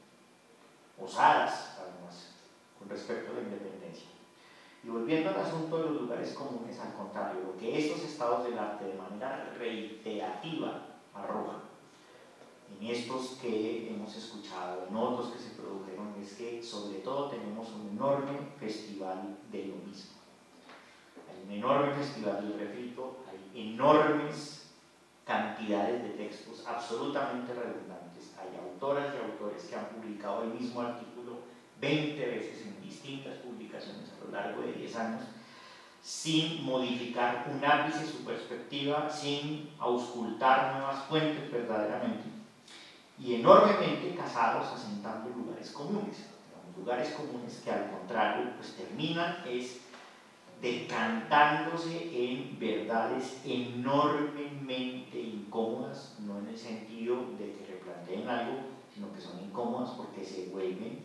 osadas, además, con respecto a la independencia. Y volviendo al asunto de los lugares comunes, al contrario, lo que estos estados del arte de manera reiterativa arrojan, en estos que hemos escuchado, en otros que se produjeron, es que sobre todo tenemos un enorme festival de lo mismo. Hay un enorme festival del refrito, hay enormes cantidades de textos absolutamente redundantes. Hay autoras y autores que han publicado el mismo artículo veinte veces en distintas publicaciones a lo largo de diez años, sin modificar un ápice su perspectiva, sin auscultar nuevas fuentes verdaderamente, y enormemente casados asentando lugares comunes, lugares comunes que al contrario pues terminan es decantándose en verdades enormemente incómodas, no en el sentido de que replanteen algo, sino que son incómodas porque se vuelven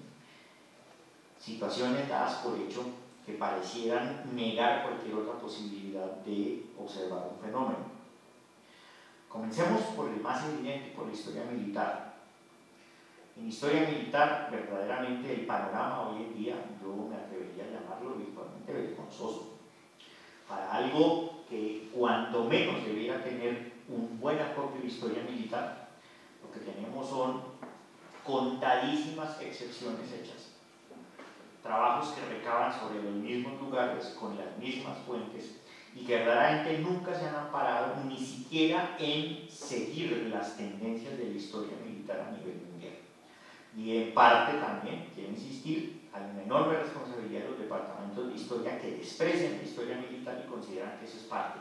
situaciones dadas por hecho que parecieran negar cualquier otra posibilidad de observar un fenómeno. Comencemos por el más evidente, por la historia militar. En historia militar, verdaderamente el panorama hoy en día, yo me atrevería a llamarlo virtualmente vergonzoso. Para algo que cuando menos debiera tener un buen acopio de historia militar, lo que tenemos son contadísimas excepciones hechas. Trabajos que recaban sobre los mismos lugares, con las mismas fuentes, y que verdaderamente nunca se han amparado ni siquiera en seguir las tendencias de la historia militar a nivel mundial. Y en parte también, quiero insistir, hay una enorme responsabilidad de los departamentos de historia que desprecian la historia militar y consideran que eso es parte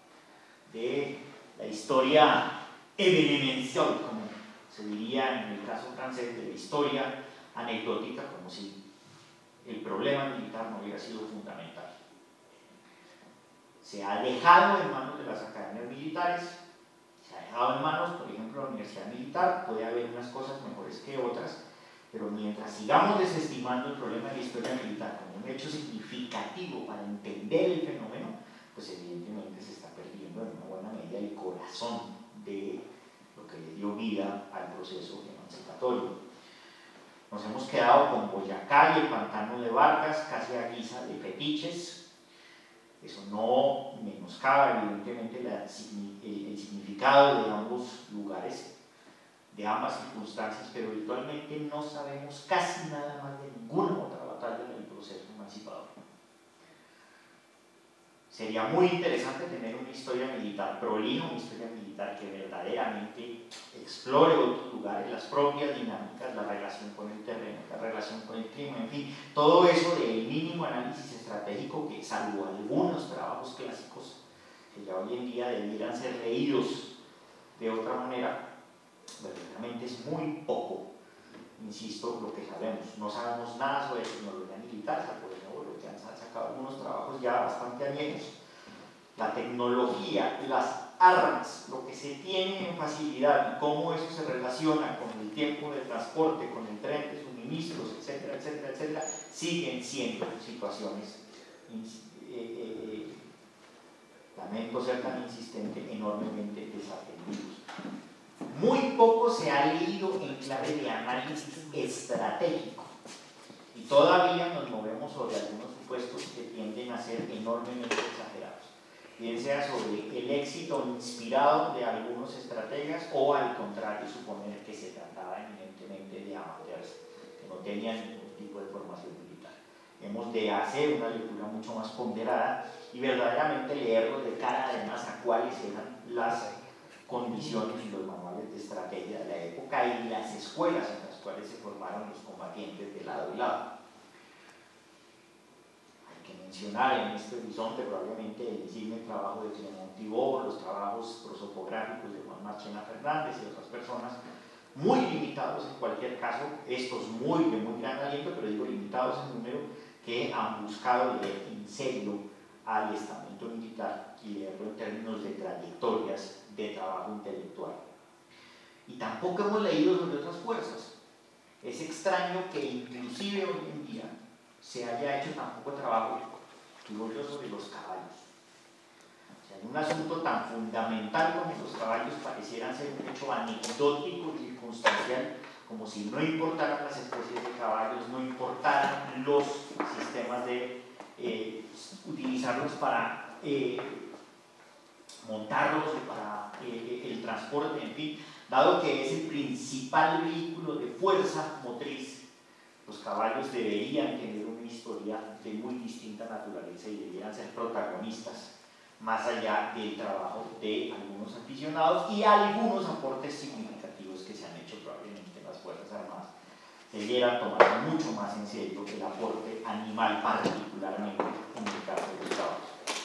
de la historia evenemencial, como se diría en el caso francés, de la historia anecdótica, como si el problema militar no hubiera sido fundamental. Se ha dejado en manos de las academias militares, se ha dejado en manos, por ejemplo, de la Universidad Militar, puede haber unas cosas mejores que otras, pero mientras sigamos desestimando el problema de la historia militar como un hecho significativo para entender el fenómeno, pues evidentemente se está perdiendo en una buena medida el corazón de lo que le dio vida al proceso emancipatorio. Nos hemos quedado con Boyacá y el pantano de Vargas, casi a guisa de fetiches. Eso no menoscaba evidentemente la, el, el significado de ambos lugares, de ambas circunstancias, pero virtualmente no sabemos casi nada más de ninguna otra batalla en el proceso emancipador. Sería muy interesante tener una historia militar prolija, una historia militar que verdaderamente explore otros lugares, las propias dinámicas, la relación con el terreno, la relación con el clima, en fin, todo eso del mínimo análisis estratégico que, salvo algunos trabajos clásicos que ya hoy en día debieran ser leídos de otra manera, verdaderamente es muy poco, insisto, lo que sabemos. No sabemos nada sobre tecnología militar, salvo de nuevo lo que han sacado algunos trabajos ya bastante añejos. La tecnología, las armas, lo que se tiene en facilidad y cómo eso se relaciona con el tiempo de transporte, con el tren de suministros, etcétera, etcétera, etcétera, siguen siendo situaciones, eh, eh, lamento ser tan insistente, enormemente desatendidos. Muy poco se ha leído en clave de análisis estratégico y todavía nos movemos sobre algunos supuestos que tienden a ser enormemente exagerados, bien sea sobre el éxito inspirado de algunos estrategas o al contrario suponer que se trataba eminentemente de amateurs que no tenían ningún tipo de formación militar. Hemos de hacer una lectura mucho más ponderada y verdaderamente leerlo de cara además a cuáles eran las condiciones y los manuales de estrategia de la época y las escuelas en las cuales se formaron los combatientes de lado y lado. Hay que mencionar en este horizonte probablemente el insigne trabajo de Clement Thibault, los trabajos prosopográficos de Juan Marchena Fernández y otras personas, muy limitados en cualquier caso, estos muy de muy gran aliento, pero digo limitados en número, que han buscado leer en serio al estamento militar y leerlo en términos de trayectorias de trabajo intelectual. Y tampoco hemos leído sobre otras fuerzas. Es extraño que inclusive hoy en día se haya hecho tan poco trabajo, digo yo, sobre los caballos. O sea, en un asunto tan fundamental como los caballos parecieran ser un hecho anecdótico y circunstancial, como si no importaran las especies de caballos, no importaran los sistemas de eh, utilizarlos para eh, montarlos o para eh, el transporte, en fin, dado que es el principal vehículo de fuerza motriz, los caballos deberían tener una historia de muy distinta naturaleza y debieran ser protagonistas, más allá del trabajo de algunos aficionados y algunos aportes significativos que se han hecho probablemente en las Fuerzas Armadas. Debiera tomar mucho más en serio el aporte animal, particularmente en el caso de los caballos.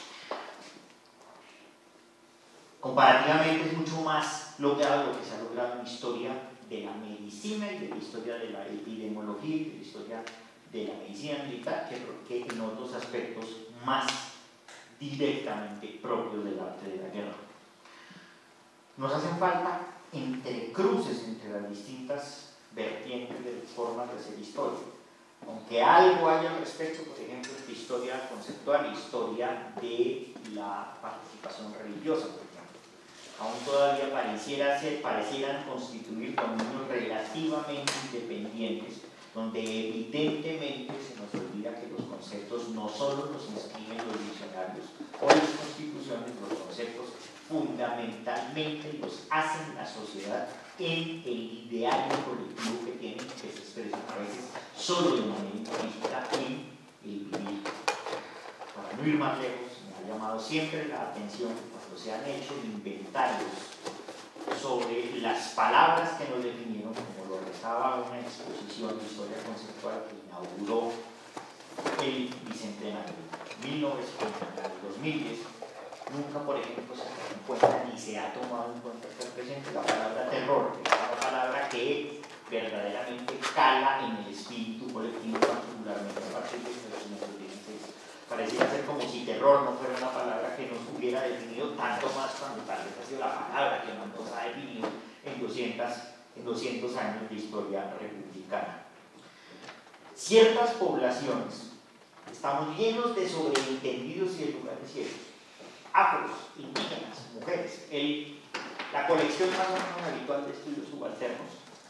Comparativamente es mucho más logrado lo que se ha logrado en la historia de la medicina y de la historia de la epidemiología y de la historia de la medicina militar que, que en otros aspectos más directamente propios del arte de la guerra. Nos hacen falta entrecruces entre las distintas vertientes de formas de hacer historia. Aunque algo hay al respecto, por ejemplo, esta historia conceptual, historia de la participación religiosa, por ejemplo. Aún todavía pareciera ser, parecieran constituir dominios relativamente independientes, donde evidentemente se nos olvida que los conceptos no solo los inscriben los diccionarios o las constituciones, los conceptos fundamentalmente los hacen la sociedad en el ideario colectivo que tienen, que se expresa a veces solo de manera implícita en el vivir. Para no ir más lejos, me ha llamado siempre la atención cuando se han hecho inventarios sobre las palabras que nos definieron, como lo rezaba una exposición de historia conceptual que inauguró el bicentenario mil novecientos, dos mil diez. Nunca, por ejemplo, se toma en cuenta ni se ha tomado en cuenta hasta el presente la palabra terror, que es una palabra que verdaderamente cala en el espíritu colectivo, particularmente a partir de mil novecientos dieciséis. Pareciera ser como si terror no fuera una palabra que nos hubiera definido, tanto más cuando tal vez ha sido la palabra que más nos ha definido en doscientos años de historia republicana. Ciertas poblaciones, estamos llenos de sobreentendidos y de lugares ciegos. Afros, indígenas, mujeres. El, la colección más o menos habitual de estudios subalternos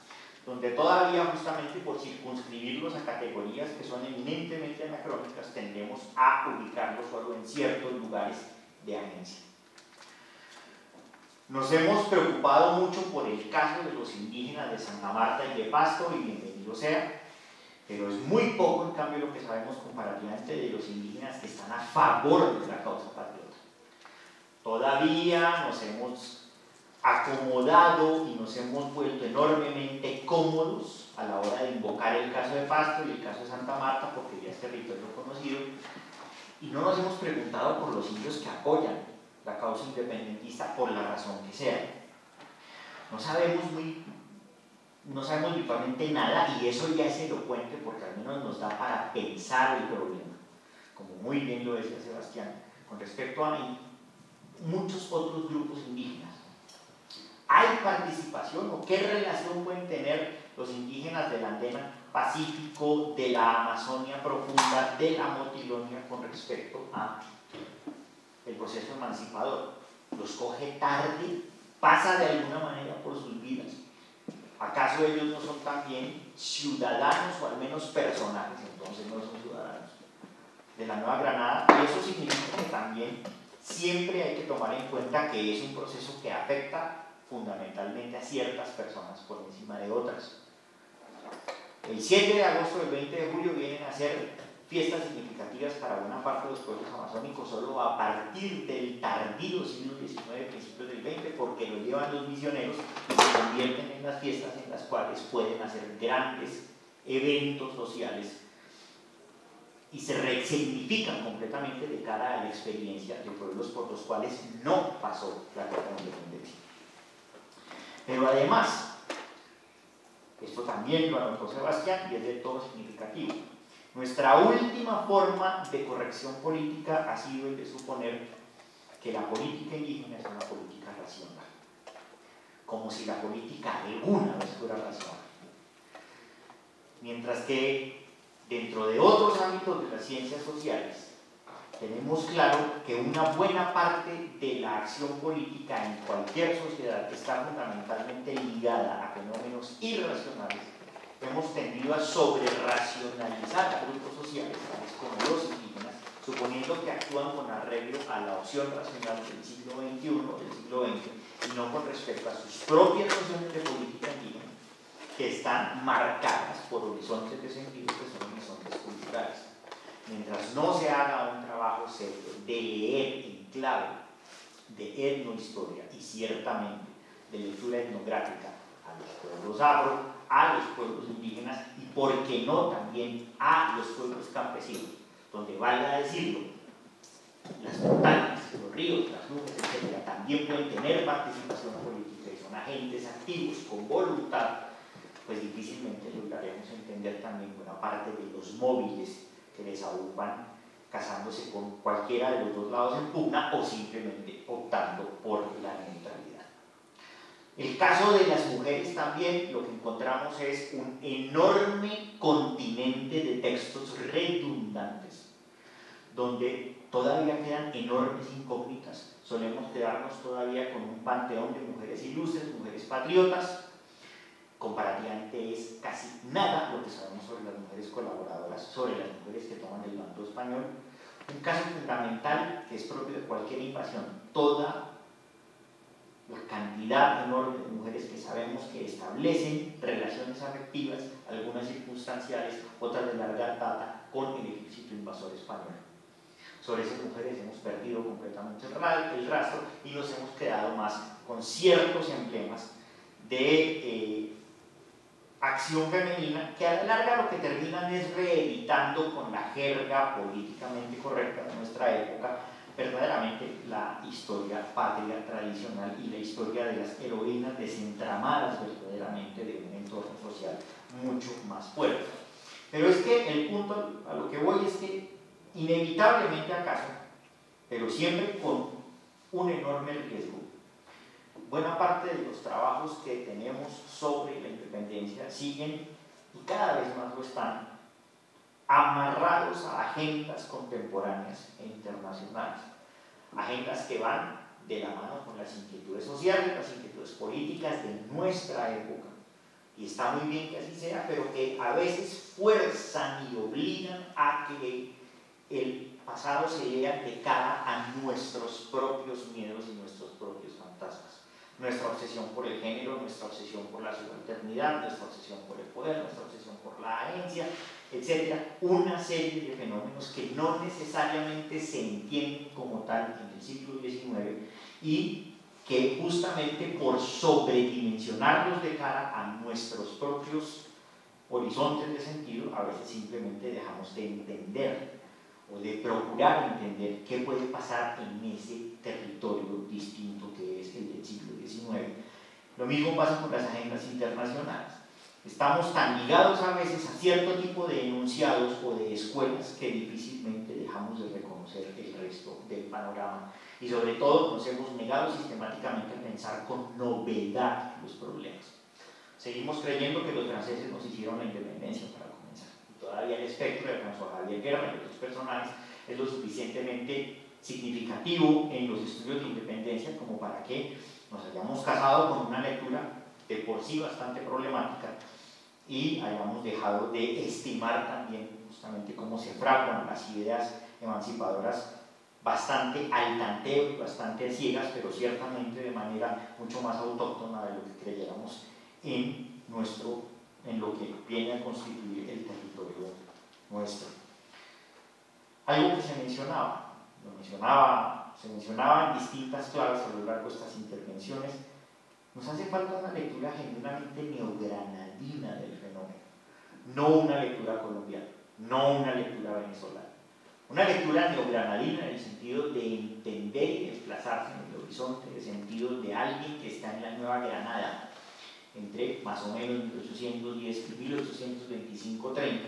donde todavía justamente por circunscribirlos a categorías que son eminentemente anacrónicas tendemos a ubicarlos solo en ciertos lugares de agencia. Nos hemos preocupado mucho por el caso de los indígenas de Santa Marta y de Pasto, y bienvenido sea, pero es muy poco en cambio lo que sabemos comparativamente de los indígenas que están a favor de la causa patriota. Todavía nos hemos acomodado y nos hemos vuelto enormemente cómodos a la hora de invocar el caso de Pasto y el caso de Santa Marta, porque ya es territorio conocido, y no nos hemos preguntado por los indios que apoyan la causa independentista por la razón que sea. No sabemos muy, no sabemos virtualmente nada, y eso ya es elocuente porque al menos nos da para pensar el problema, como muy bien lo decía Sebastián, con respecto a muchos otros grupos indígenas. ¿Hay participación o qué relación pueden tener los indígenas del andén pacífico, de la Amazonia profunda, de la Motilonia con respecto a el proceso emancipador? ¿Los coge tarde? ¿Pasa de alguna manera por sus vidas? ¿Acaso ellos no son también ciudadanos o al menos personajes? Entonces no son ciudadanos de la Nueva Granada, y eso significa que también siempre hay que tomar en cuenta que es un proceso que afecta fundamentalmente a ciertas personas por encima de otras. El siete de agosto y el veinte de julio vienen a ser fiestas significativas para buena parte de los pueblos amazónicos solo a partir del tardío siglo diecinueve, principios del veinte, porque lo llevan los misioneros y se convierten en las fiestas en las cuales pueden hacer grandes eventos sociales y se resignifican completamente de cara a la experiencia de pueblos por los cuales no pasó la guerra de independencia. Pero además, esto también lo anotó Sebastián y es de todo significativo, nuestra última forma de corrección política ha sido el de suponer que la política indígena es una política racional, como si la política alguna vez fuera racional. Mientras que dentro de otros ámbitos de las ciencias sociales tenemos claro que una buena parte de la acción política en cualquier sociedad está fundamentalmente ligada a fenómenos irracionales, hemos tendido a sobre-racionalizar a grupos sociales, tales como los indígenas, suponiendo que actúan con arreglo a la opción racional del siglo veintiuno, del siglo veinte, y no con respecto a sus propias nociones de política indígena, que están marcadas por horizontes de sentido que son horizontes culturales. Mientras no se haga un trabajo serio de leer en clave de etnohistoria y ciertamente de lectura etnográfica a los pueblos afro, a los pueblos indígenas y, por qué no, también a los pueblos campesinos, donde, valga decirlo, las montañas, los ríos, las nubes, etcétera, también pueden tener participación política y son agentes activos con voluntad, pues difícilmente lograremos entender también buena parte de los móviles que les agrupan casándose con cualquiera de los dos lados en pugna o simplemente optando por la neutralidad. El caso de las mujeres también, lo que encontramos es un enorme continente de textos redundantes, donde todavía quedan enormes incógnitas. Solemos quedarnos todavía con un panteón de mujeres ilustres, mujeres patriotas. Comparativamente es casi nada lo que sabemos sobre las mujeres colaboradoras, sobre las mujeres que toman el bando español. Un caso fundamental que es propio de cualquier invasión, toda la cantidad enorme de mujeres que sabemos que establecen relaciones afectivas, algunas circunstanciales, otras de larga data, con el ejército invasor español. Sobre esas mujeres hemos perdido completamente el rastro y nos hemos quedado más con ciertos emblemas de eh, acción femenina que a la larga lo que terminan es reeditando con la jerga políticamente correcta de nuestra época verdaderamente la historia patria tradicional y la historia de las heroínas desentramadas verdaderamente de un entorno social mucho más fuerte. Pero es que el punto a lo que voy es que inevitablemente acaso, pero siempre con un enorme riesgo, buena parte de los trabajos que tenemos sobre la independencia siguen, y cada vez más lo están, amarrados a agendas contemporáneas e internacionales, agendas que van de la mano con las inquietudes sociales, las inquietudes políticas de nuestra época, y está muy bien que así sea, pero que a veces fuerzan y obligan a que el pasado se lea de cara a nuestros propios miedos y nuestros propios fantasmas. Nuestra obsesión por el género, nuestra obsesión por la subalternidad, nuestra obsesión por el poder, nuestra obsesión por la agencia, etcétera. Una serie de fenómenos que no necesariamente se entienden como tal en el siglo diecinueve y que justamente por sobredimensionarlos de cara a nuestros propios horizontes de sentido, a veces simplemente dejamos de entender o de procurar entender qué puede pasar en ese territorio distinto que es el del siglo diecinueve. Lo mismo pasa con las agendas internacionales. Estamos tan ligados a veces a cierto tipo de enunciados o de escuelas que difícilmente dejamos de reconocer el resto del panorama. Y sobre todo nos hemos negado sistemáticamente a pensar con novedad los problemas. Seguimos creyendo que los franceses nos hicieron la independencia para comenzar. Y todavía el espectro de François Javier Guerra y otros personajes es lo suficientemente significativo en los estudios de independencia como para que nos hayamos casado con una lectura de por sí bastante problemática y hayamos dejado de estimar también justamente cómo se fraguan las ideas emancipadoras bastante al tanteo y bastante ciegas, pero ciertamente de manera mucho más autóctona de lo que creyéramos en, nuestro, en lo que viene a constituir el territorio nuestro. Algo que se mencionaba, lo mencionaba, se mencionaba en distintas claves a lo largo de estas intervenciones, nos hace falta una lectura genuinamente neogranadina del fenómeno, no una lectura colombiana, no una lectura venezolana. Una lectura neogranadina en el sentido de entender y desplazarse en el horizonte, de sentido de alguien que está en la Nueva Granada, entre más o menos mil ochocientos diez y mil ochocientos veinticinco treinta,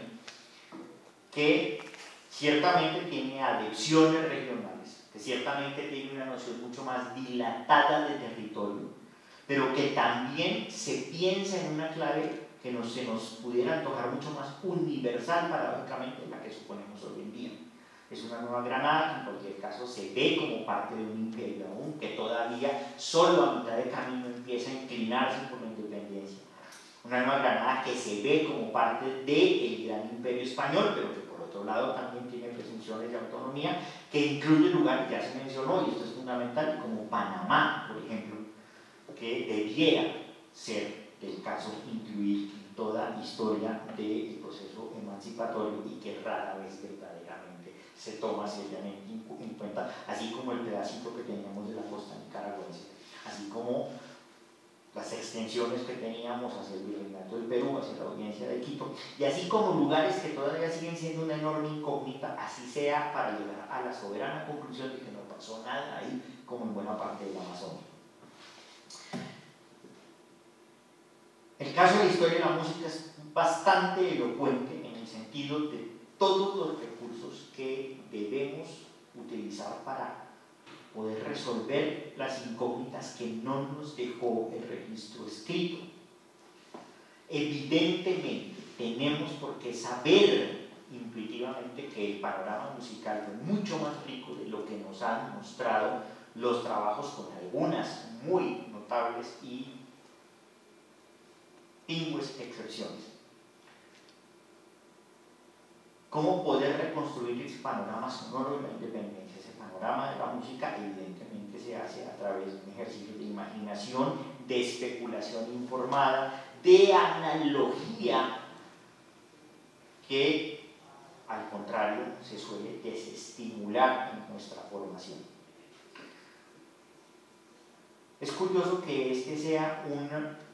que ciertamente tiene adhesiones regionales, que ciertamente tiene una noción mucho más dilatada de territorio, pero que también se piensa en una clave que nos, se nos pudiera antojar mucho más universal, paradójicamente, la que suponemos hoy en día. Es una Nueva Granada que en cualquier caso se ve como parte de un imperio aún, que todavía solo a mitad de camino empieza a inclinarse por la independencia. Una Nueva Granada que se ve como parte del gran imperio español, pero que por otro lado también tiene presunciones de autonomía, que incluye lugares, ya se mencionó, y esto es fundamental, como Panamá, por ejemplo, que debiera ser el caso incluir en toda historia del proceso emancipatorio y que rara vez verdaderamente se toma seriamente en cuenta, así como el pedacito que teníamos de la costa nicaragüense, así como las extensiones que teníamos hacia el Virreinato del Perú, hacia la Audiencia de Quito, y así como lugares que todavía siguen siendo una enorme incógnita, así sea para llegar a la soberana conclusión de que no pasó nada ahí, como en buena parte de la Amazonia. El caso de la historia de la música es bastante elocuente en el sentido de todos los recursos que debemos utilizar para poder resolver las incógnitas que no nos dejó el registro escrito. Evidentemente, tenemos por qué saber intuitivamente que el panorama musical es mucho más rico de lo que nos han mostrado los trabajos con algunas muy notables y pingües excepciones. ¿Cómo poder reconstruir ese panorama sonoro de la independencia? Ese panorama de la música evidentemente se hace a través de un ejercicio de imaginación, de especulación informada, de analogía, que al contrario se suele desestimular en nuestra formación. Es curioso que este sea un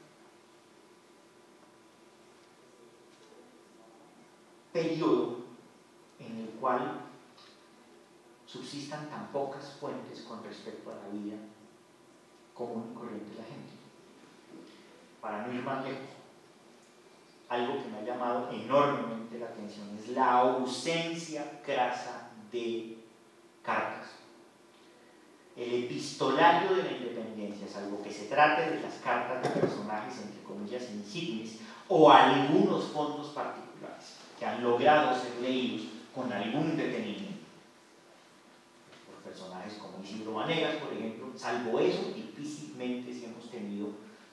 periodo en el cual subsistan tan pocas fuentes con respecto a la vida común y corriente de la gente. Para no ir más lejos, algo que me ha llamado enormemente la atención es la ausencia crasa de cartas. El epistolario de la independencia, salvo que se trate de las cartas de personajes, entre comillas, insignes, o algunos fondos particulares que han logrado ser leídos con algún detenimiento por personajes como Isidro Vanegas, por ejemplo, salvo eso, difícilmente si hemos tenido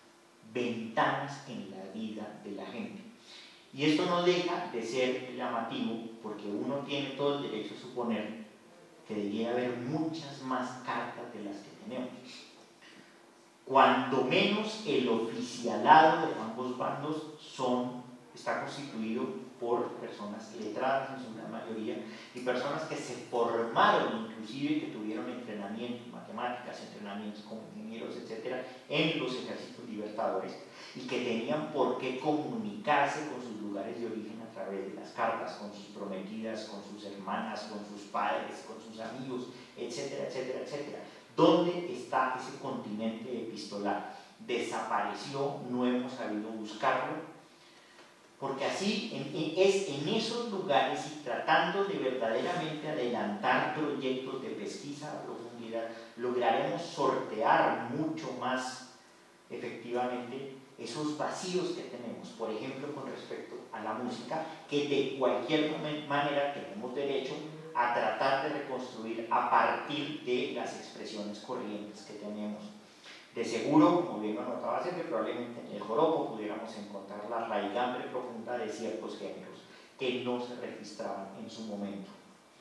ventanas en la vida de la gente. Y esto no deja de ser llamativo porque uno tiene todo el derecho a suponer que debería haber muchas más cartas de las que tenemos. Cuando menos el oficialado de ambos bandos son, está constituido por personas letradas en su gran mayoría y personas que se formaron, inclusive que tuvieron entrenamiento en matemáticas, entrenamientos como ingenieros, etcétera, en los ejércitos libertadores y que tenían por qué comunicarse con sus lugares de origen a través de las cartas, con sus prometidas, con sus hermanas, con sus padres, con sus amigos, etcétera, etcétera, etcétera. ¿Dónde está ese continente epistolar? Desapareció, no hemos sabido buscarlo, porque así en, en, es en esos lugares y tratando de verdaderamente adelantar proyectos de pesquisa a profundidad, lograremos sortear mucho más efectivamente esos vacíos que tenemos, por ejemplo, con respecto a la música, que de cualquier manera tenemos derecho a tratar de reconstruir a partir de las expresiones corrientes que tenemos. De seguro, como bien lo notaba Sergio, probablemente en el joropo pudiéramos encontrar la raigambre profunda de ciertos géneros que no se registraban en su momento.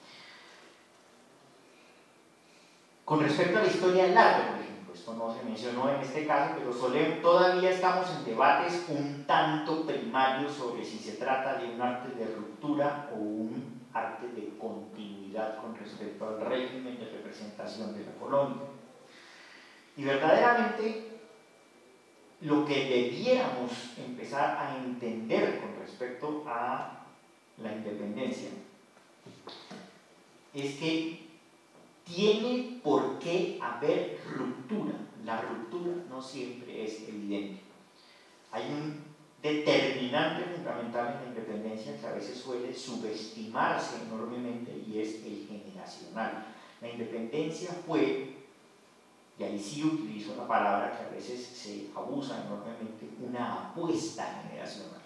Con respecto a la historia del arte, por ejemplo, esto no se mencionó en este caso, pero solemos, todavía estamos en debates un tanto primarios sobre si se trata de un arte de ruptura o un arte de continuidad con respecto al régimen de representación de la colonia. Y verdaderamente lo que debiéramos empezar a entender con respecto a la independencia es que tiene por qué haber ruptura. La ruptura no siempre es evidente. Hay un determinante fundamental en la independencia que a veces suele subestimarse enormemente y es el generacional. La independencia fue, y ahí sí utilizo la palabra que a veces se abusa enormemente, una apuesta generacional.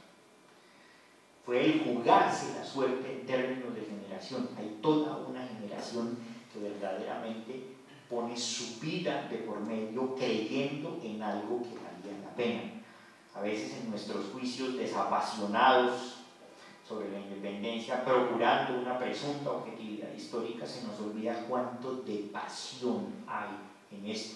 Fue el jugarse la suerte en términos de generación. Hay toda una generación que verdaderamente pone su vida de por medio creyendo en algo que valía la pena. A veces en nuestros juicios desapasionados sobre la independencia, procurando una presunta objetividad histórica, se nos olvida cuánto de pasión hay en esto,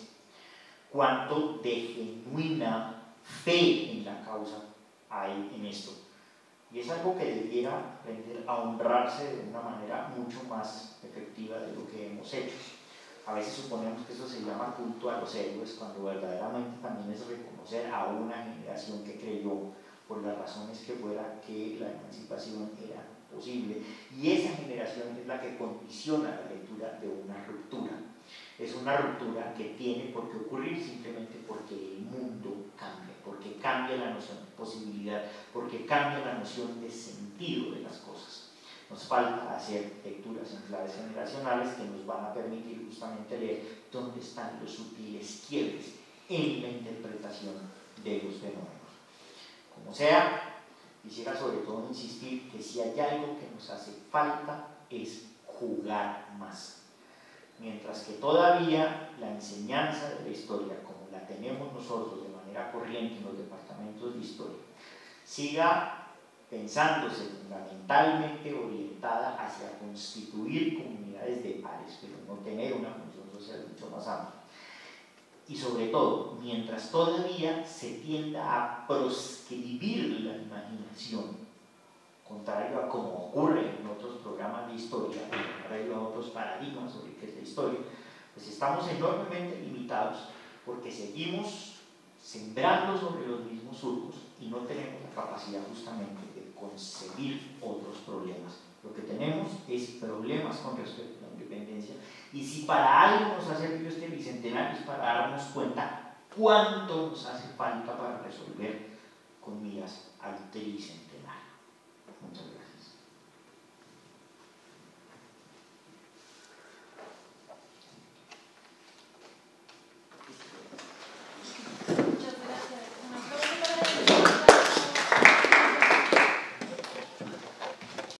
cuánto de genuina fe en la causa hay en esto. Y es algo que debiera aprender a honrarse de una manera mucho más efectiva de lo que hemos hecho. A veces suponemos que eso se llama culto a los héroes, cuando verdaderamente también es reconocer a una generación que creyó, por las razones que fuera, que la emancipación era posible. Y esa generación es la que condiciona la lectura de una ruptura. Es una ruptura que tiene por qué ocurrir simplemente porque el mundo cambia, porque cambia la noción de posibilidad, porque cambia la noción de sentido de las cosas. Nos falta hacer lecturas en claves generacionales que nos van a permitir justamente leer dónde están los sutiles quiebres en la interpretación de los fenómenos. Como sea, quisiera sobre todo insistir que si hay algo que nos hace falta es jugar más. Mientras que todavía la enseñanza de la historia, como la tenemos nosotros de manera corriente en los departamentos de historia, siga pensándose fundamentalmente orientada hacia constituir comunidades de pares, pero no tener una función social mucho más amplia. Y sobre todo, mientras todavía se tienda a proscribir la imaginación, contrario a como ocurre en otros programas de historia, contrario a otros paradigmas sobre qué es la historia, pues estamos enormemente limitados porque seguimos sembrando sobre los mismos surcos y no tenemos la capacidad justamente de concebir otros problemas. Lo que tenemos es problemas con respecto a la independencia, y si para algo nos ha servido este bicentenario es para darnos cuenta cuánto nos hace falta para resolver con miras al tricentro.